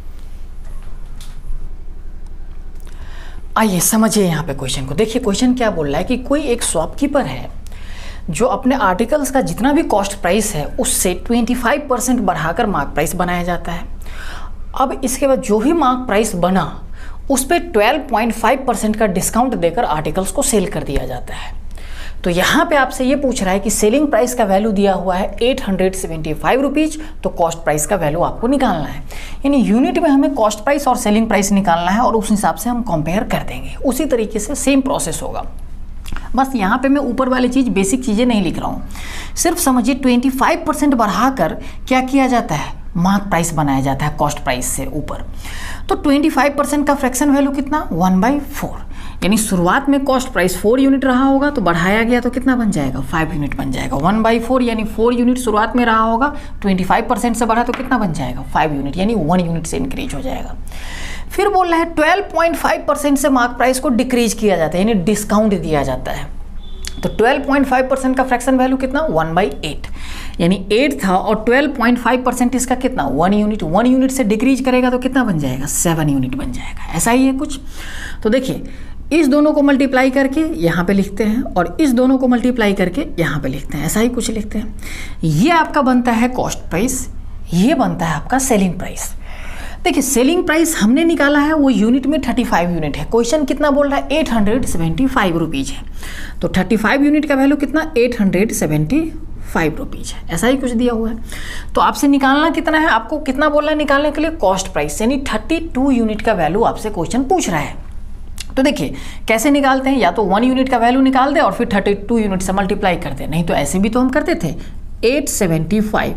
आइए समझिए यहाँ पे क्वेश्चन को। देखिए क्वेश्चन क्या बोल रहा है कि कोई एक शॉपकीपर है जो अपने आर्टिकल्स का जितना भी कॉस्ट प्राइस है उससे पच्चीस परसेंट बढ़ाकर मार्क प्राइस बनाया जाता है। अब इसके बाद जो भी मार्क प्राइस बना उस पर ट्वेल्व पॉइंट फाइव परसेंट का डिस्काउंट देकर आर्टिकल्स को सेल कर दिया जाता है। तो यहाँ पे आपसे ये पूछ रहा है कि सेलिंग प्राइस का वैल्यू दिया हुआ है eight hundred seventy five rupees, तो कॉस्ट प्राइस का वैल्यू आपको निकालना है। यानी यूनिट में हमें कॉस्ट प्राइस और सेलिंग प्राइस निकालना है और उस हिसाब से हम कंपेयर कर देंगे। उसी तरीके से सेम प्रोसेस होगा, बस यहाँ पे मैं ऊपर वाली चीज़ बेसिक चीज़ें नहीं लिख रहा हूँ। सिर्फ समझिए पच्चीस परसेंट बढ़ाकर क्या किया जाता है, मार्क प्राइस बनाया जाता है कॉस्ट प्राइस से ऊपर। तो पच्चीस परसेंट का फ्रैक्शन वैल्यू कितना, वन बाई फोर, यानी शुरुआत में कॉस्ट प्राइस फोर यूनिट रहा होगा तो बढ़ाया गया तो कितना बन जाएगा, फाइव यूनिट बन जाएगा। वन बाई फोर यानी फोर यूनिट शुरुआत में रहा होगा, पच्चीस परसेंट से बढ़ा तो कितना बन जाएगा, फाइव यूनिट, यानी वन यूनिट से इंक्रीज हो जाएगा। फिर बोल रहा है ट्वेल्व पॉइंट फाइव परसेंट से मार्क प्राइस को डिक्रीज किया जाता है, यानी डिस्काउंट दिया जाता है। तो ट्वेल्व पॉइंट फाइव परसेंट का फ्रैक्शन वैल्यू कितना, वन बाई एट, यानी एट था और ट्वेल्व पॉइंट फाइव परसेंट इसका कितना, वन यूनिट, वन यूनिट से डिक्रीज करेगा तो कितना बन जाएगा, सेवन यूनिट बन जाएगा। ऐसा ही है कुछ। तो देखिए इस दोनों को मल्टीप्लाई करके यहाँ पे लिखते हैं और इस दोनों को मल्टीप्लाई करके यहाँ पे लिखते हैं, ऐसा ही कुछ लिखते हैं। ये आपका बनता है कॉस्ट प्राइस, ये बनता है आपका सेलिंग प्राइस। देखिए सेलिंग प्राइस हमने निकाला है वो यूनिट में पैंतीस यूनिट है, क्वेश्चन कितना बोल रहा है, eight hundred seventy five rupees है। तो पैंतीस यूनिट का वैल्यू कितना, eight hundred seventy five rupees है, ऐसा ही कुछ दिया हुआ है। तो आपसे निकालना कितना है, आपको कितना बोल रहा है निकालने के लिए, कॉस्ट प्राइस, यानी थर्टी टू यूनिट का वैल्यू आपसे क्वेश्चन पूछ रहा है। तो देखिए कैसे निकालते हैं, या तो वन यूनिट का वैल्यू निकाल दे और फिर थर्टी टू यूनिट से मल्टीप्लाई कर दे, नहीं तो ऐसे भी तो हम करते थे। Eight seventy five,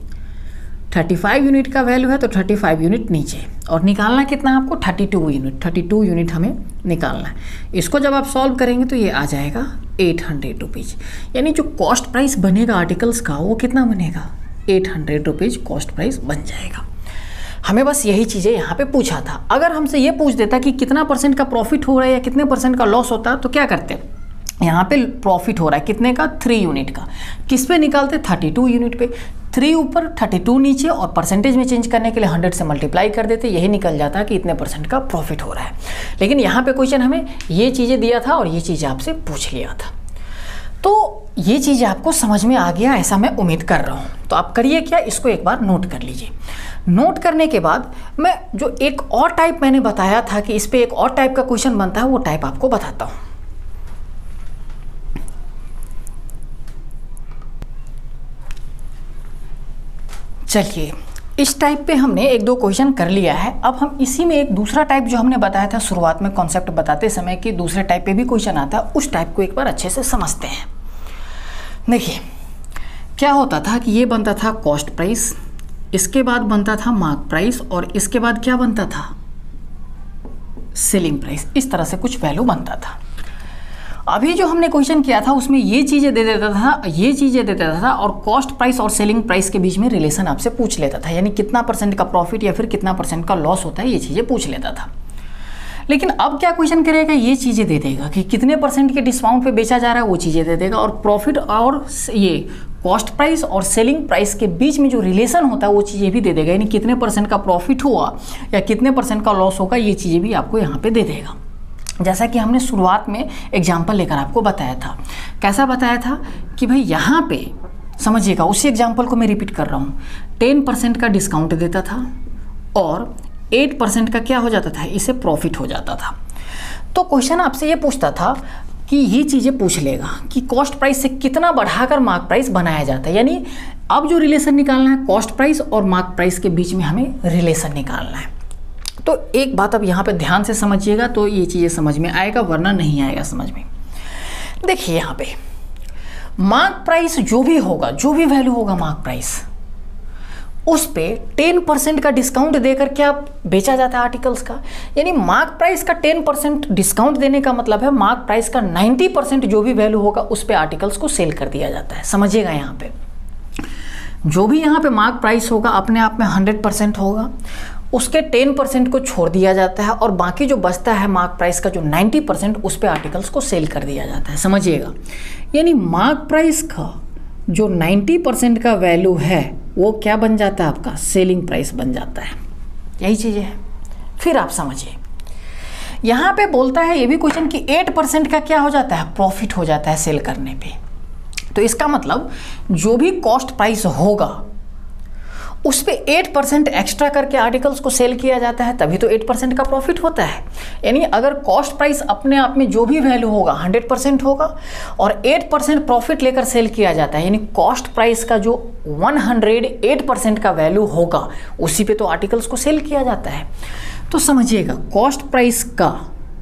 thirty five unit का वैल्यू है तो थर्टी फाइव यूनिट नीचे, और निकालना कितना है आपको, thirty two unit, thirty two unit हमें निकालना है। इसको जब आप सॉल्व करेंगे तो ये आ जाएगा एट हंड्रेड रुपीज़, यानी जो कॉस्ट प्राइस बनेगा आर्टिकल्स का वो कितना बनेगा, eight hundred rupees cost price बन जाएगा। हमें बस यही चीज़ें यहाँ पे पूछा था। अगर हमसे ये पूछ देता कि कितना परसेंट का प्रॉफिट हो रहा है या कितने परसेंट का लॉस होता है, तो क्या करते, यहाँ पे प्रॉफिट हो रहा है कितने का, थ्री यूनिट का, किस पे निकालते, थर्टी टू यूनिट पे, थ्री ऊपर थर्टी टू नीचे, और परसेंटेज में चेंज करने के लिए हंड्रेड से मल्टीप्लाई कर देते, यही निकल जाता कि इतने परसेंट का प्रॉफिट हो रहा है। लेकिन यहाँ पे क्वेश्चन हमें ये चीज़ें दिया था और ये चीज़ें आपसे पूछ लिया था, तो ये चीज़ें आपको समझ में आ गया ऐसा मैं उम्मीद कर रहा हूँ। तो आप करिए क्या, इसको एक बार नोट कर लीजिए। नोट करने के बाद मैं जो एक और टाइप मैंने बताया था कि इस पे एक और टाइप का क्वेश्चन बनता है, वो टाइप आपको बताता हूँ। चलिए इस टाइप पे हमने एक दो क्वेश्चन कर लिया है। अब हम इसी में एक दूसरा टाइप जो हमने बताया था शुरुआत में कॉन्सेप्ट बताते समय कि दूसरे टाइप पे भी क्वेश्चन आता है, उस टाइप को एक बार अच्छे से समझते हैं। देखिए क्या होता था कि ये बनता था कॉस्ट प्राइस, इसके बाद बनता था मार्क प्राइस, और इसके बाद क्या बनता था, सेलिंग प्राइस। इस तरह से कुछ वैल्यू बनता था। अभी जो हमने क्वेश्चन किया था उसमें ये चीज़ें दे देता था, ये चीज़ें दे देता था, और कॉस्ट प्राइस और सेलिंग प्राइस के बीच में रिलेशन आपसे पूछ लेता था, यानी कितना परसेंट का प्रॉफिट या फिर कितना परसेंट का लॉस होता है, ये चीज़ें पूछ लेता था। लेकिन अब क्या क्वेश्चन करेगा, ये चीज़ें दे देगा कि कितने परसेंट के डिस्काउंट पे बेचा जा रहा है वो चीज़ें दे देगा, और प्रॉफिट और ये कॉस्ट प्राइस और सेलिंग प्राइस के बीच में जो रिलेशन होता है वो चीज़ें भी दे देगा, यानी कितने परसेंट का प्रॉफिट हुआ या कितने परसेंट का लॉस होगा, ये चीज़ें भी आपको यहाँ पे दे देगा। जैसा कि हमने शुरुआत में एग्जाम्पल लेकर आपको बताया था। कैसा बताया था कि भाई यहाँ पे समझिएगा, उसी एग्जाम्पल को मैं रिपीट कर रहा हूँ। टेन परसेंट का डिस्काउंट देता था और एट परसेंट का क्या हो जाता था, इसे प्रॉफिट हो जाता था। तो क्वेश्चन आपसे ये पूछता था कि ये चीज़ें पूछ लेगा कि कॉस्ट प्राइस से कितना बढ़ाकर मार्क प्राइस बनाया जाता है, यानी अब जो रिलेशन निकालना है कॉस्ट प्राइस और मार्क प्राइस के बीच में हमें रिलेशन निकालना है। तो एक बात अब यहाँ पे ध्यान से समझिएगा तो ये चीज़ें समझ में आएगा, वरना नहीं आएगा समझ में। देखिए यहाँ पे मार्क प्राइस जो भी होगा, जो भी वैल्यू होगा मार्क प्राइस, उस पे टेन परसेंट का डिस्काउंट देकर क्या बेचा जाता है आर्टिकल्स का। यानी मार्क प्राइस का टेन परसेंट डिस्काउंट देने का मतलब है मार्क प्राइस का नाइन्टी परसेंट जो भी वैल्यू होगा उस पे आर्टिकल्स को सेल कर दिया जाता है। समझिएगा यहाँ पे जो भी यहाँ पे मार्क प्राइस होगा अपने आप में हंड्रेड परसेंट होगा, उसके टेन परसेंट को छोड़ दिया जाता है और बाकी जो बचता है मार्क प्राइस का जो नाइन्टी परसेंट उस पे आर्टिकल्स को सेल कर दिया जाता है। समझिएगा, यानी मार्क प्राइस का जो नाइन्टी परसेंट का वैल्यू है वो क्या बन जाता है आपका, सेलिंग प्राइस बन जाता है। यही चीज़ें है। फिर आप समझिए यहाँ पे बोलता है ये भी क्वेश्चन कि एट परसेंट का क्या हो जाता है, प्रॉफिट हो जाता है सेल करने पे। तो इसका मतलब जो भी कॉस्ट प्राइस होगा उस पे एट परसेंट एक्स्ट्रा करके आर्टिकल्स को सेल किया जाता है, तभी तो एट परसेंट का प्रॉफिट होता है। यानी अगर कॉस्ट प्राइस अपने आप में जो भी वैल्यू होगा हंड्रेड परसेंट होगा और एट परसेंट प्रॉफिट लेकर सेल किया जाता है, यानी कॉस्ट प्राइस का जो वन हंड्रेड एट परसेंट का वैल्यू होगा उसी पे तो आर्टिकल्स को सेल किया जाता है। तो समझिएगा कॉस्ट प्राइस का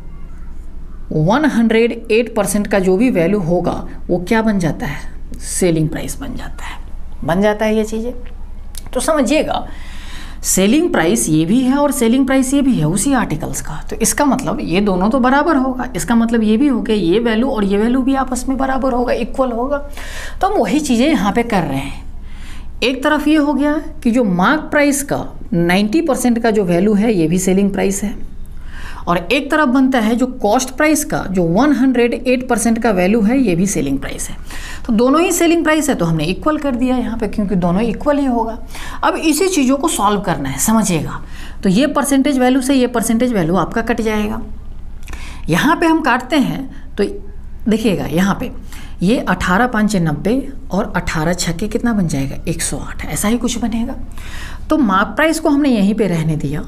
वन हंड्रेड एट परसेंट का जो भी वैल्यू होगा वो क्या बन जाता है, सेलिंग प्राइस बन जाता है। बन जाता है ये चीज़ें। तो समझिएगा सेलिंग प्राइस ये भी है और सेलिंग प्राइस ये भी है उसी आर्टिकल्स का। तो इसका मतलब ये दोनों तो बराबर होगा, इसका मतलब ये भी हो गया ये वैल्यू और ये वैल्यू भी आपस में बराबर होगा, इक्वल होगा। तो हम वही चीज़ें यहाँ पे कर रहे हैं। एक तरफ ये हो गया कि जो मार्क प्राइस का नाइन्टी परसेंट का जो वैल्यू है ये भी सेलिंग प्राइस है, और एक तरफ बनता है जो कॉस्ट प्राइस का जो वन हंड्रेड एट परसेंट का वैल्यू है ये भी सेलिंग प्राइस है। तो दोनों ही सेलिंग प्राइस है तो हमने इक्वल कर दिया यहाँ पे, क्योंकि दोनों इक्वल ही होगा। अब इसी चीज़ों को सॉल्व करना है, समझिएगा। तो ये परसेंटेज वैल्यू से ये परसेंटेज वैल्यू आपका कट जाएगा। यहाँ पे हम काटते हैं तो देखिएगा यहाँ पे ये अठारह पाँच नब्बे और अठारह छक्के कितना बन जाएगा, एक सौ आठ, ऐसा ही कुछ बनेगा। तो मार्क प्राइस को हमने यहीं पे रहने दिया,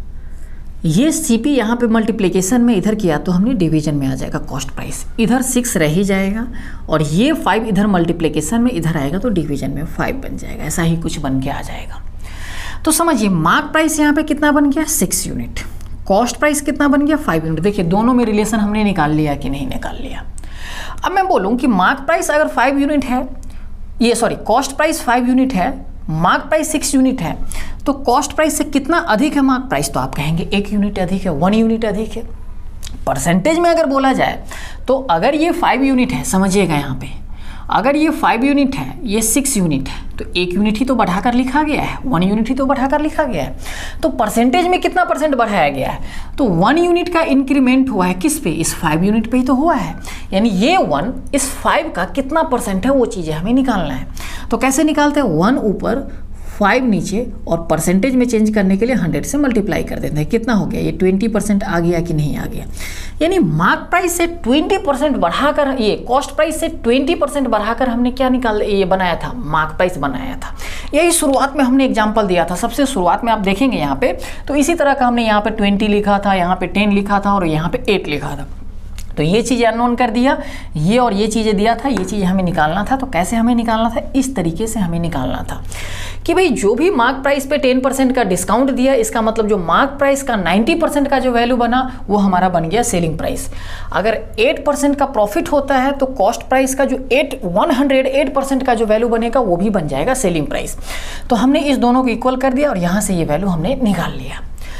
ये सीपी यहाँ पे मल्टीप्लिकेशन में इधर किया तो हमने डिवीजन में आ जाएगा कॉस्ट प्राइस, इधर सिक्स रह ही जाएगा और ये फाइव इधर मल्टीप्लिकेशन में इधर आएगा तो डिवीजन में फाइव बन जाएगा, ऐसा ही कुछ बन के आ जाएगा। तो समझिए मार्क प्राइस यहाँ पे कितना बन गया, सिक्स यूनिट, कॉस्ट प्राइस कितना बन गया, फाइव यूनिट। देखिए दोनों में रिलेशन हमने निकाल लिया कि नहीं निकाल लिया। अब मैं बोलूँ कि मार्क प्राइस अगर फाइव यूनिट है, ये sorry cost price five unit है, मार्क प्राइस सिक्स यूनिट है, तो कॉस्ट प्राइस से कितना अधिक है मार्क प्राइस, तो आप कहेंगे एक यूनिट अधिक है, वन यूनिट अधिक है। परसेंटेज में अगर बोला जाए तो अगर ये फाइव यूनिट है, समझिएगा यहाँ पे अगर ये फाइव यूनिट है, ये सिक्स यूनिट है, तो एक यूनिट ही तो बढ़ाकर लिखा गया है, वन यूनिट ही तो बढ़ाकर लिखा गया है। तो परसेंटेज में कितना परसेंट बढ़ाया गया है, तो वन यूनिट का इंक्रीमेंट हुआ है किस पे, इस फाइव यूनिट पे ही तो हुआ है। यानी ये वन इस फाइव का कितना परसेंट है वो चीज़ें हमें निकालना है। तो कैसे निकालते हैं, वन ऊपर फाइव नीचे और परसेंटेज में चेंज करने के लिए हंड्रेड से मल्टीप्लाई कर देते हैं। कितना हो गया, ये ट्वेंटी परसेंट आ गया कि नहीं आ गया। यानी मार्क प्राइस से ट्वेंटी परसेंट बढ़ाकर, ये कॉस्ट प्राइस से ट्वेंटी परसेंट बढ़ाकर हमने क्या निकाल ये बनाया था, मार्क प्राइस बनाया था। यही शुरुआत में हमने एग्जाम्पल दिया था, सबसे शुरुआत में आप देखेंगे यहाँ पे तो इसी तरह का हमने यहाँ पे ट्वेंटी लिखा था, यहाँ पे टेन लिखा था और यहाँ पे एट लिखा था। तो ये चीज़ें अननोन कर दिया, ये और ये चीज़ें दिया था, ये चीज़ें हमें निकालना था। तो कैसे हमें निकालना था, इस तरीके से हमें निकालना था कि भाई जो भी मार्क प्राइस पे टेन परसेंट का डिस्काउंट दिया, इसका मतलब जो मार्क प्राइस का नाइन्टी परसेंट का जो वैल्यू बना वो हमारा बन गया सेलिंग प्राइस। अगर एट परसेंट का प्रॉफिट होता है तो कॉस्ट प्राइस का जो eight one hundred eight percent का जो वैल्यू बनेगा वो भी बन जाएगा सेलिंग प्राइस। तो हमने इस दोनों को इक्वल कर दिया और यहाँ से ये वैल्यू हमने निकाल लिया।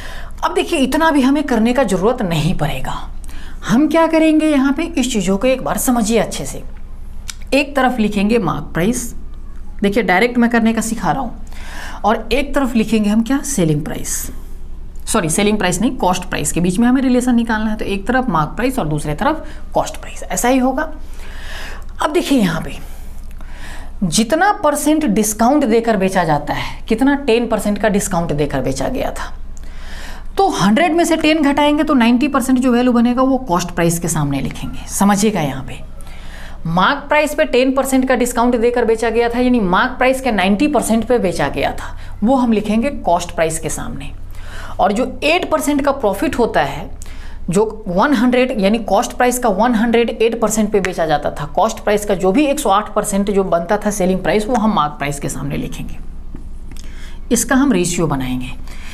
अब देखिए इतना भी हमें करने का जरूरत नहीं पड़ेगा। हम क्या करेंगे, यहाँ पे इस चीज़ों को एक बार समझिए अच्छे से। एक तरफ लिखेंगे मार्क प्राइस, देखिए डायरेक्ट मैं करने का सिखा रहा हूँ, और एक तरफ लिखेंगे हम क्या, selling price, sorry selling price नहीं, कॉस्ट प्राइस के बीच में हमें रिलेशन निकालना है। तो एक तरफ मार्क प्राइस और दूसरे तरफ कॉस्ट प्राइस, ऐसा ही होगा। अब देखिए यहाँ पे जितना परसेंट डिस्काउंट देकर बेचा जाता है, कितना टेन परसेंट का डिस्काउंट देकर बेचा गया था, तो हंड्रेड में से टेन घटाएंगे तो नाइन्टी परसेंट जो वैल्यू बनेगा वो कॉस्ट प्राइस के सामने लिखेंगे। समझिएगा यहाँ पे मार्क प्राइस पे टेन परसेंट का डिस्काउंट देकर बेचा गया था, यानी मार्क प्राइस के नाइन्टी परसेंट पे बेचा गया था, वो हम लिखेंगे कॉस्ट प्राइस के सामने। और जो एट परसेंट का प्रॉफिट होता है, जो वन हंड्रेड यानी कॉस्ट प्राइस का वन हंड्रेड एट परसेंट पे बेचा जाता था, कॉस्ट प्राइस का जो भी एक सौ आठ परसेंट जो बनता था सेलिंग प्राइस, वो हम मार्क प्राइस के सामने लिखेंगे। इसका हम रेशियो बनाएंगे,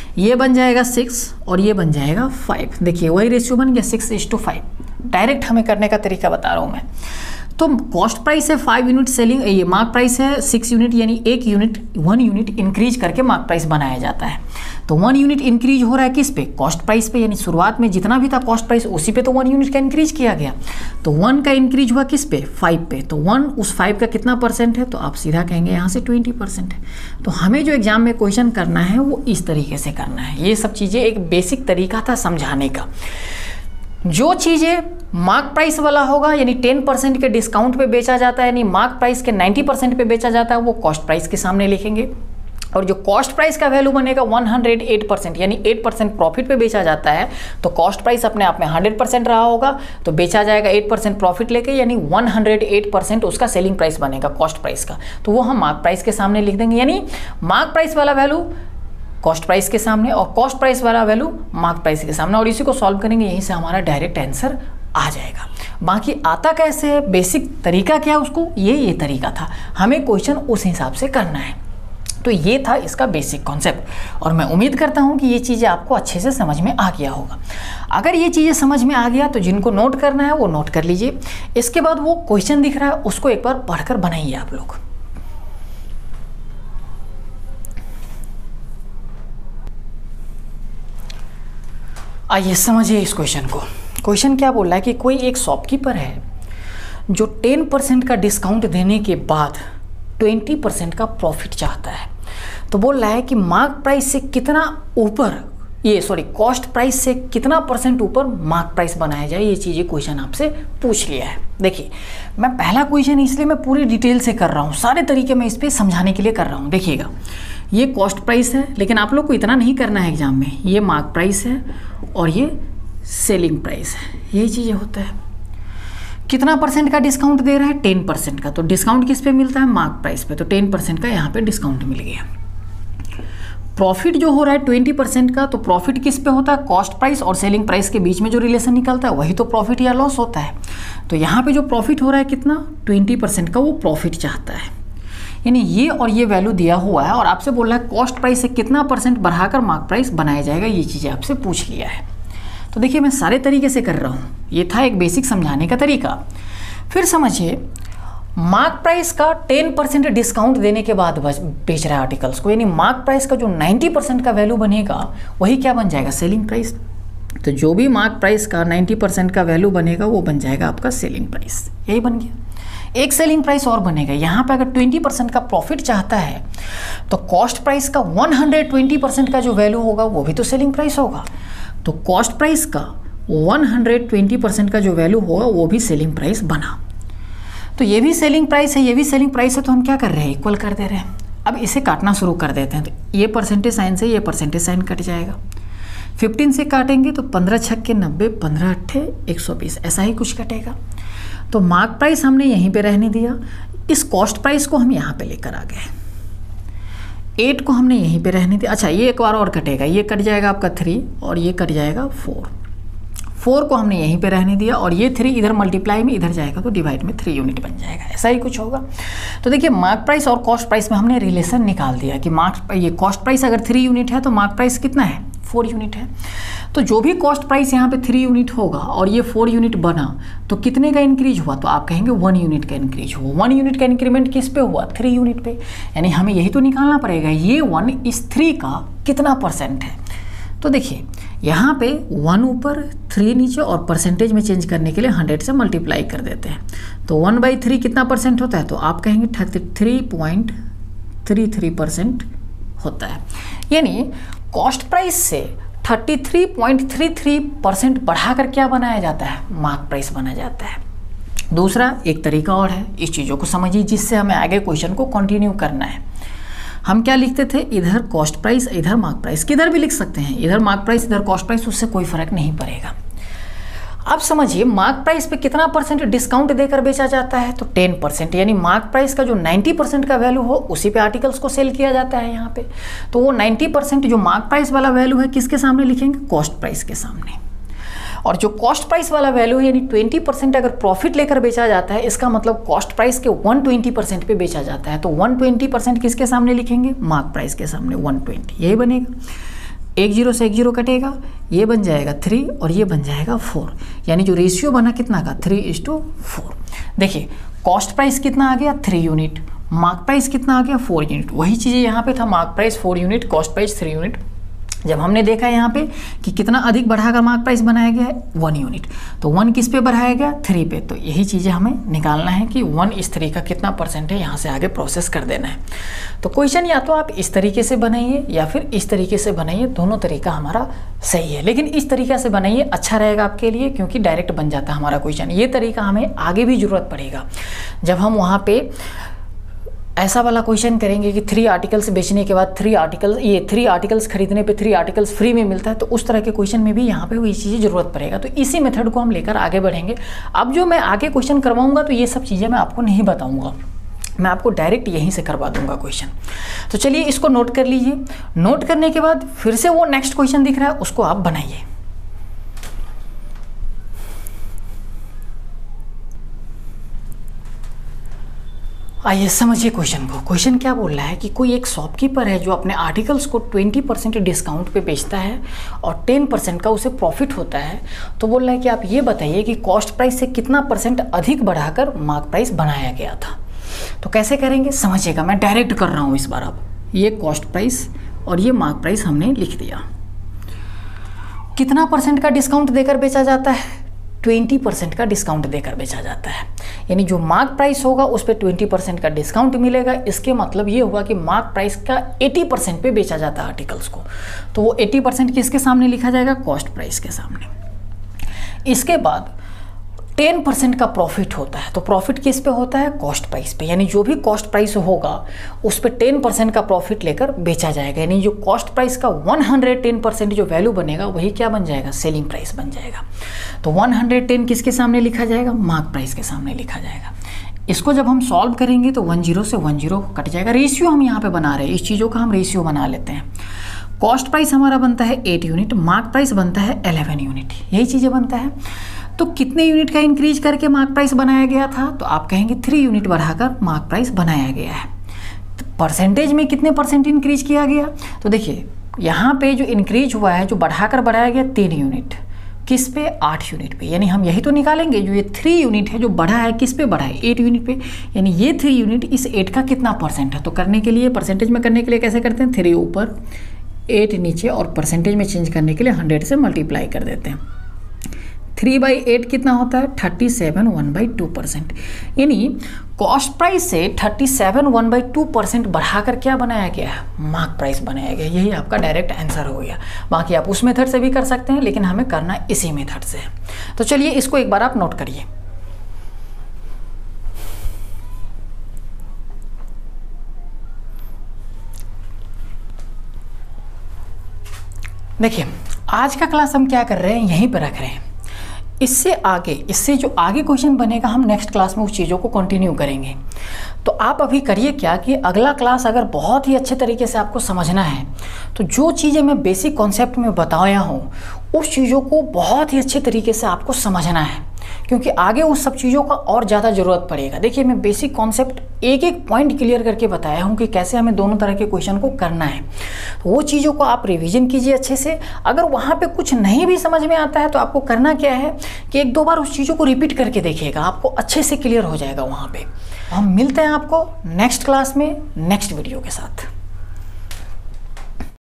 ये बन जाएगा सिक्स और ये बन जाएगा फाइव। देखिए वही रेशियो बन गया, six is to five. Direct हमें करने का तरीका बता रहा हूँ मैं। तो कॉस्ट प्राइस है फाइव यूनिट सेलिंग, ये मार्क प्राइस है सिक्स यूनिट, यानी एक यूनिट वन यूनिट इंक्रीज करके मार्क प्राइस बनाया जाता है। तो वन यूनिट इंक्रीज हो रहा है किस पे? कॉस्ट प्राइस पे, यानी शुरुआत में जितना भी था कॉस्ट प्राइस उसी पे तो वन यूनिट का इंक्रीज किया गया। तो वन का इंक्रीज हुआ किस पे? फाइव पे। तो वन उस फाइव का कितना परसेंट है? तो आप सीधा कहेंगे यहाँ से ट्वेंटी परसेंट है। तो हमें जो एग्जाम में क्वेश्चन करना है वो इस तरीके से करना है। ये सब चीज़ें एक बेसिक तरीका था समझाने का। जो चीज़ें मार्क प्राइस वाला होगा यानी टेन परसेंट के डिस्काउंट पे बेचा जाता है, यानी मार्क प्राइस के नाइन्टी परसेंट पे बेचा जाता है, वो कॉस्ट प्राइस के सामने लिखेंगे। और जो कॉस्ट प्राइस का वैल्यू बनेगा वन हंड्रेड एट परसेंट यानी एट परसेंट प्रॉफिट पे बेचा जाता है, तो कॉस्ट प्राइस अपने आप में हंड्रेड परसेंट रहा होगा, तो बेचा जाएगा एट परसेंट प्रॉफिट लेके, यानी वन हंड्रेड एट परसेंट उसका सेलिंग प्राइस बनेगा कॉस्ट प्राइस का। तो वो हम मार्क प्राइस के सामने लिख देंगे, यानी मार्क प्राइस वाला वैल्यू कॉस्ट प्राइस के सामने और कॉस्ट प्राइस वाला वैल्यू मार्क प्राइस के सामने, और इसी को सॉल्व करेंगे, यहीं से हमारा डायरेक्ट आंसर आ जाएगा। बाकी आता कैसे है, बेसिक तरीका क्या है उसको, ये ये तरीका था, हमें क्वेश्चन उस हिसाब से करना है। तो ये था इसका बेसिक कॉन्सेप्ट, और मैं उम्मीद करता हूँ कि ये चीज़ें आपको अच्छे से समझ में आ गया होगा। अगर ये चीज़ें समझ में आ गया तो जिनको नोट करना है वो नोट कर लीजिए। इसके बाद वो क्वेश्चन दिख रहा है उसको एक बार पढ़कर बनाइए आप लोग। आइए समझिए इस क्वेश्चन को। क्वेश्चन क्या बोल रहा है कि कोई एक शॉपकीपर है जो टेन परसेंट का डिस्काउंट देने के बाद ट्वेंटी परसेंट का प्रॉफिट चाहता है। तो बोल रहा है कि मार्क प्राइस से कितना ऊपर, ये सॉरी कॉस्ट प्राइस से कितना परसेंट ऊपर मार्क प्राइस बनाया जाए। ये चीज़ें क्वेश्चन आपसे पूछ लिया है। देखिए मैं पहला क्वेश्चन इसलिए मैं पूरी डिटेल से कर रहा हूँ, सारे तरीके मैं इस पर समझाने के लिए कर रहा हूँ। देखिएगा ये कॉस्ट प्राइस है, लेकिन आप लोग को इतना नहीं करना है एग्जाम में, ये मार्क प्राइस है और ये सेलिंग प्राइस है, यही चीज़ें होता है। कितना परसेंट का डिस्काउंट दे रहा है? टेन परसेंट का। तो डिस्काउंट किस पे मिलता है? मार्क प्राइस पे। तो टेन परसेंट का यहाँ पे डिस्काउंट मिल गया। प्रॉफिट जो हो रहा है ट्वेंटी परसेंट का, तो प्रॉफिट किस पे होता है? कॉस्ट प्राइस और सेलिंग प्राइस के बीच में जो रिलेशन निकलता है वही तो प्रॉफिट या लॉस होता है। तो यहाँ पे जो प्रॉफिट हो रहा है कितना? ट्वेंटी परसेंट का वो प्रॉफिट चाहता है, यानी ये और ये वैल्यू दिया हुआ है और आपसे बोल रहा है कॉस्ट प्राइस से कितना परसेंट बढ़ाकर मार्क प्राइस बनाया जाएगा। ये चीज़ें आपसे पूछ लिया है। तो देखिए मैं सारे तरीके से कर रहा हूँ, ये था एक बेसिक समझाने का तरीका। फिर समझिए मार्क प्राइस का टेन परसेंट डिस्काउंट देने के बाद बेच रहा है आर्टिकल्स को, यानी मार्क प्राइस का जो नाइन्टी परसेंट का वैल्यू बनेगा वही क्या बन जाएगा? Selling price. तो जो भी मार्क प्राइस का नाइन्टी परसेंट का वैल्यू बनेगा वो बन जाएगा आपका सेलिंग प्राइस। यही बन गया। एक सेलिंग प्राइस और बनेगा। यहाँ पे अगर ट्वेंटी परसेंट का प्रॉफिट चाहता है तो कॉस्ट प्राइस का वन हंड्रेड ट्वेंटी परसेंट का जो वैल्यू होगा वो भी तो सेलिंग प्राइस होगा। तो कॉस्ट प्राइस का वन हंड्रेड ट्वेंटी परसेंट का जो वैल्यू होगा वो भी सेलिंग प्राइस बना। तो ये भी सेलिंग प्राइस है, ये भी सेलिंग प्राइस है, तो हम क्या कर रहे हैं? इक्वल कर दे रहे हैं। अब इसे काटना शुरू कर देते हैं। तो ये परसेंटेज साइन से ये परसेंटेज साइन कट जाएगा। फिफ्टीन से काटेंगे तो पंद्रह छक्के नब्बे, पंद्रह अट्ठे एक सौ बीस, ऐसा ही कुछ कटेगा। तो मार्क प्राइस हमने यहीं पे रहने दिया, इस कॉस्ट प्राइस को हम यहाँ पे लेकर आ गए, एट को हमने यहीं पे रहने दिया। अच्छा ये एक बार और कटेगा, ये कट जाएगा आपका थ्री और ये कट जाएगा फोर, फोर को हमने यहीं पे रहने दिया और ये थ्री इधर मल्टीप्लाई में इधर जाएगा तो डिवाइड में थ्री यूनिट बन जाएगा, ऐसा ही कुछ होगा। तो देखिए मार्क प्राइस और कॉस्ट प्राइस में हमने रिलेशन निकाल दिया कि मार्क ये कॉस्ट प्राइस अगर थ्री यूनिट है तो मार्क प्राइस कितना है? फोर यूनिट है। तो जो भी कॉस्ट प्राइस यहाँ पे थ्री यूनिट होगा और ये फोर यूनिट बना तो कितने का इंक्रीज हुआ? तो आप कहेंगे वन यूनिट का इंक्रीज हुआ। वन यूनिट का इंक्रीमेंट किस पे हुआ? थ्री यूनिट पे। यानी हमें यही तो निकालना पड़ेगा ये वन इस थ्री का कितना परसेंट है। तो देखिए यहाँ पे वन ऊपर थ्री नीचे और परसेंटेज में चेंज करने के लिए हंड्रेड से मल्टीप्लाई कर देते हैं। तो वन बाई थ्री कितना परसेंट होता है? तो आप कहेंगे thirty three point three three percent होता है। यानी कॉस्ट प्राइस से thirty three point three three percent बढ़ाकर क्या बनाया जाता है? मार्क प्राइस बना जाता है। दूसरा एक तरीका और है, इस चीज़ों को समझिए जिससे हमें आगे क्वेश्चन को कंटिन्यू करना है। हम क्या लिखते थे? इधर कॉस्ट प्राइस इधर मार्क प्राइस, किधर भी लिख सकते हैं, इधर मार्क प्राइस इधर कॉस्ट प्राइस, उससे कोई फर्क नहीं पड़ेगा। अब समझिए मार्क प्राइस पे कितना परसेंट डिस्काउंट देकर बेचा जाता है? तो टेन परसेंट, यानी मार्क प्राइस का जो नाइन्टी परसेंट का वैल्यू हो उसी पे आर्टिकल्स को सेल किया जाता है यहाँ पे। तो वो नाइन्टी परसेंट जो मार्क प्राइस वाला वैल्यू है किसके सामने लिखेंगे? कॉस्ट प्राइस के सामने। और जो कॉस्ट प्राइस वाला वैल्यू है यानी ट्वेंटी परसेंट अगर प्रॉफिट लेकर बेचा जाता है, इसका मतलब कॉस्ट प्राइस के वन ट्वेंटी परसेंट पे बेचा जाता है। तो वन ट्वेंटी परसेंट किसके सामने लिखेंगे? मार्क प्राइस के सामने वन ट्वेंटी, यही बनेगा। एक जीरो से एक जीरो कटेगा, ये बन जाएगा थ्री और ये बन जाएगा फोर, यानी जो रेशियो बना कितना का, थ्री इज टू फोर। देखिए कॉस्ट प्राइस कितना आ गया, थ्री यूनिट, मार्क प्राइस कितना आ गया, फोर यूनिट। वही चीज़ें यहाँ पे था, mark price four unit, cost price three unit. जब हमने देखा यहाँ पे कि कितना अधिक बढ़ाकर मार्क प्राइस बनाया गया है, वन यूनिट, तो वन किस पे बढ़ाया गया, थ्री पे। तो यही चीज़ें हमें निकालना है कि वन इस थ्री का कितना परसेंट है, यहाँ से आगे प्रोसेस कर देना है। तो क्वेश्चन या तो आप इस तरीके से बनाइए या फिर इस तरीके से बनाइए, दोनों तरीका हमारा सही है, लेकिन इस तरीका से बनाइए अच्छा रहेगा आपके लिए, क्योंकि डायरेक्ट बन जाता है हमारा क्वेश्चन। ये तरीका हमें आगे भी ज़रूरत पड़ेगा जब हम वहाँ पे ऐसा वाला क्वेश्चन करेंगे कि थ्री आर्टिकल्स बेचने के बाद थ्री आर्टिकल्स ये थ्री आर्टिकल्स खरीदने पे थ्री आर्टिकल्स फ्री में मिलता है, तो उस तरह के क्वेश्चन में भी यहाँ पे वही चीज़ें ज़रूरत पड़ेगा। तो इसी मेथड को हम लेकर आगे बढ़ेंगे। अब जो मैं आगे क्वेश्चन करवाऊँगा तो ये सब चीज़ें मैं आपको नहीं बताऊँगा, मैं आपको डायरेक्ट यहीं से करवा दूंगा क्वेश्चन। तो चलिए इसको नोट कर लीजिए। नोट करने के बाद फिर से वो नेक्स्ट क्वेश्चन दिख रहा है, उसको आप बनाइए। आइए समझिए क्वेश्चन को। क्वेश्चन क्या बोल रहा है कि कोई एक शॉपकीपर है जो अपने आर्टिकल्स को ट्वेंटी परसेंट डिस्काउंट पे बेचता है और टेन परसेंट का उसे प्रॉफिट होता है। तो बोल रहा है कि आप ये बताइए कि कॉस्ट प्राइस से कितना परसेंट अधिक बढ़ाकर मार्क प्राइस बनाया गया था। तो कैसे करेंगे समझिएगा, मैं डायरेक्ट कर रहा हूँ इस बार। अब ये कॉस्ट प्राइस और ये मार्क प्राइस हमने लिख दिया। कितना परसेंट का डिस्काउंट देकर बेचा जाता है, ट्वेंटी परसेंट का डिस्काउंट देकर बेचा जाता है। यानी जो मार्क प्राइस होगा उस पर ट्वेंटी परसेंट का डिस्काउंट मिलेगा। इसके मतलब ये होगा कि मार्क प्राइस का एटी परसेंट पे बेचा जाता है आर्टिकल्स को। तो वो एटी परसेंट किसके सामने लिखा जाएगा, कॉस्ट प्राइस के सामने। इसके बाद टेन परसेंट का प्रॉफिट होता है। तो प्रॉफिट किस पे होता है, कॉस्ट प्राइस पे। यानी जो भी कॉस्ट प्राइस होगा उस पे टेन परसेंट का प्रॉफिट लेकर बेचा जाएगा। यानी जो कॉस्ट प्राइस का वन हंड्रेड टेन परसेंट जो वैल्यू बनेगा वही क्या बन जाएगा, सेलिंग प्राइस बन जाएगा। तो वन हंड्रेड टेन किसके सामने लिखा जाएगा, मार्क प्राइस के सामने लिखा जाएगा। इसको जब हम सॉल्व करेंगे तो वन जीरो से वन जीरो कट जाएगा। रेशियो हम यहाँ पे बना रहे हैं, इस चीज़ों का हम रेशियो बना लेते हैं। कॉस्ट प्राइस हमारा बनता है एट यूनिट, मार्क प्राइस बनता है इलेवन यूनिट, यही चीज़ें बनता है। तो कितने यूनिट का इंक्रीज करके मार्क प्राइस बनाया गया था, तो आप कहेंगे थ्री यूनिट बढ़ाकर मार्क प्राइस बनाया गया है। तो परसेंटेज में कितने परसेंट इंक्रीज किया गया, तो देखिए यहाँ पे जो इंक्रीज हुआ है, जो बढ़ाकर बढ़ाया गया तीन यूनिट, किस पे, आठ यूनिट पे। यानी हम यही तो निकालेंगे, जो ये थ्री यूनिट है जो बढ़ा है किस पे बढ़ा है, एट यूनिट पे। यानी ये थ्री यूनिट इस एट का कितना परसेंट है। तो करने के लिए परसेंटेज में करने के लिए कैसे करते हैं, थ्री ऊपर एट नीचे, और परसेंटेज में चेंज करने के लिए हंड्रेड से मल्टीप्लाई कर देते हैं। थ्री बाई एट कितना होता है, thirty seven one by two percent. यानी कॉस्ट प्राइस से thirty seven one by two percent बढ़ाकर क्या बनाया गया है, मार्क प्राइस बनाया गया। यही आपका डायरेक्ट आंसर हो गया। बाकी आप उस मेथड से भी कर सकते हैं, लेकिन हमें करना इसी मेथड से है। तो चलिए इसको एक बार आप नोट करिए। देखिए आज का क्लास हम क्या कर रहे हैं, यहीं पर रख रहे हैं। इससे आगे इससे जो आगे क्वेश्चन बनेगा हम नेक्स्ट क्लास में उस चीज़ों को कंटिन्यू करेंगे। तो आप अभी करिए क्या कि अगला क्लास अगर बहुत ही अच्छे तरीके से आपको समझना है तो जो चीज़ें मैं बेसिक कॉन्सेप्ट में बताया हूँ उस चीज़ों को बहुत ही अच्छे तरीके से आपको समझना है, क्योंकि आगे उस सब चीज़ों का और ज़्यादा ज़रूरत पड़ेगा। देखिए मैं बेसिक कॉन्सेप्ट एक एक पॉइंट क्लियर करके बताया हूँ कि कैसे हमें दोनों तरह के क्वेश्चन को करना है। तो वो चीज़ों को आप रिवीजन कीजिए अच्छे से। अगर वहाँ पे कुछ नहीं भी समझ में आता है तो आपको करना क्या है कि एक दो बार उस चीज़ों को रिपीट करके देखिएगा, आपको अच्छे से क्लियर हो जाएगा वहाँ पर। हम मिलते हैं आपको नेक्स्ट क्लास में नेक्स्ट वीडियो के साथ।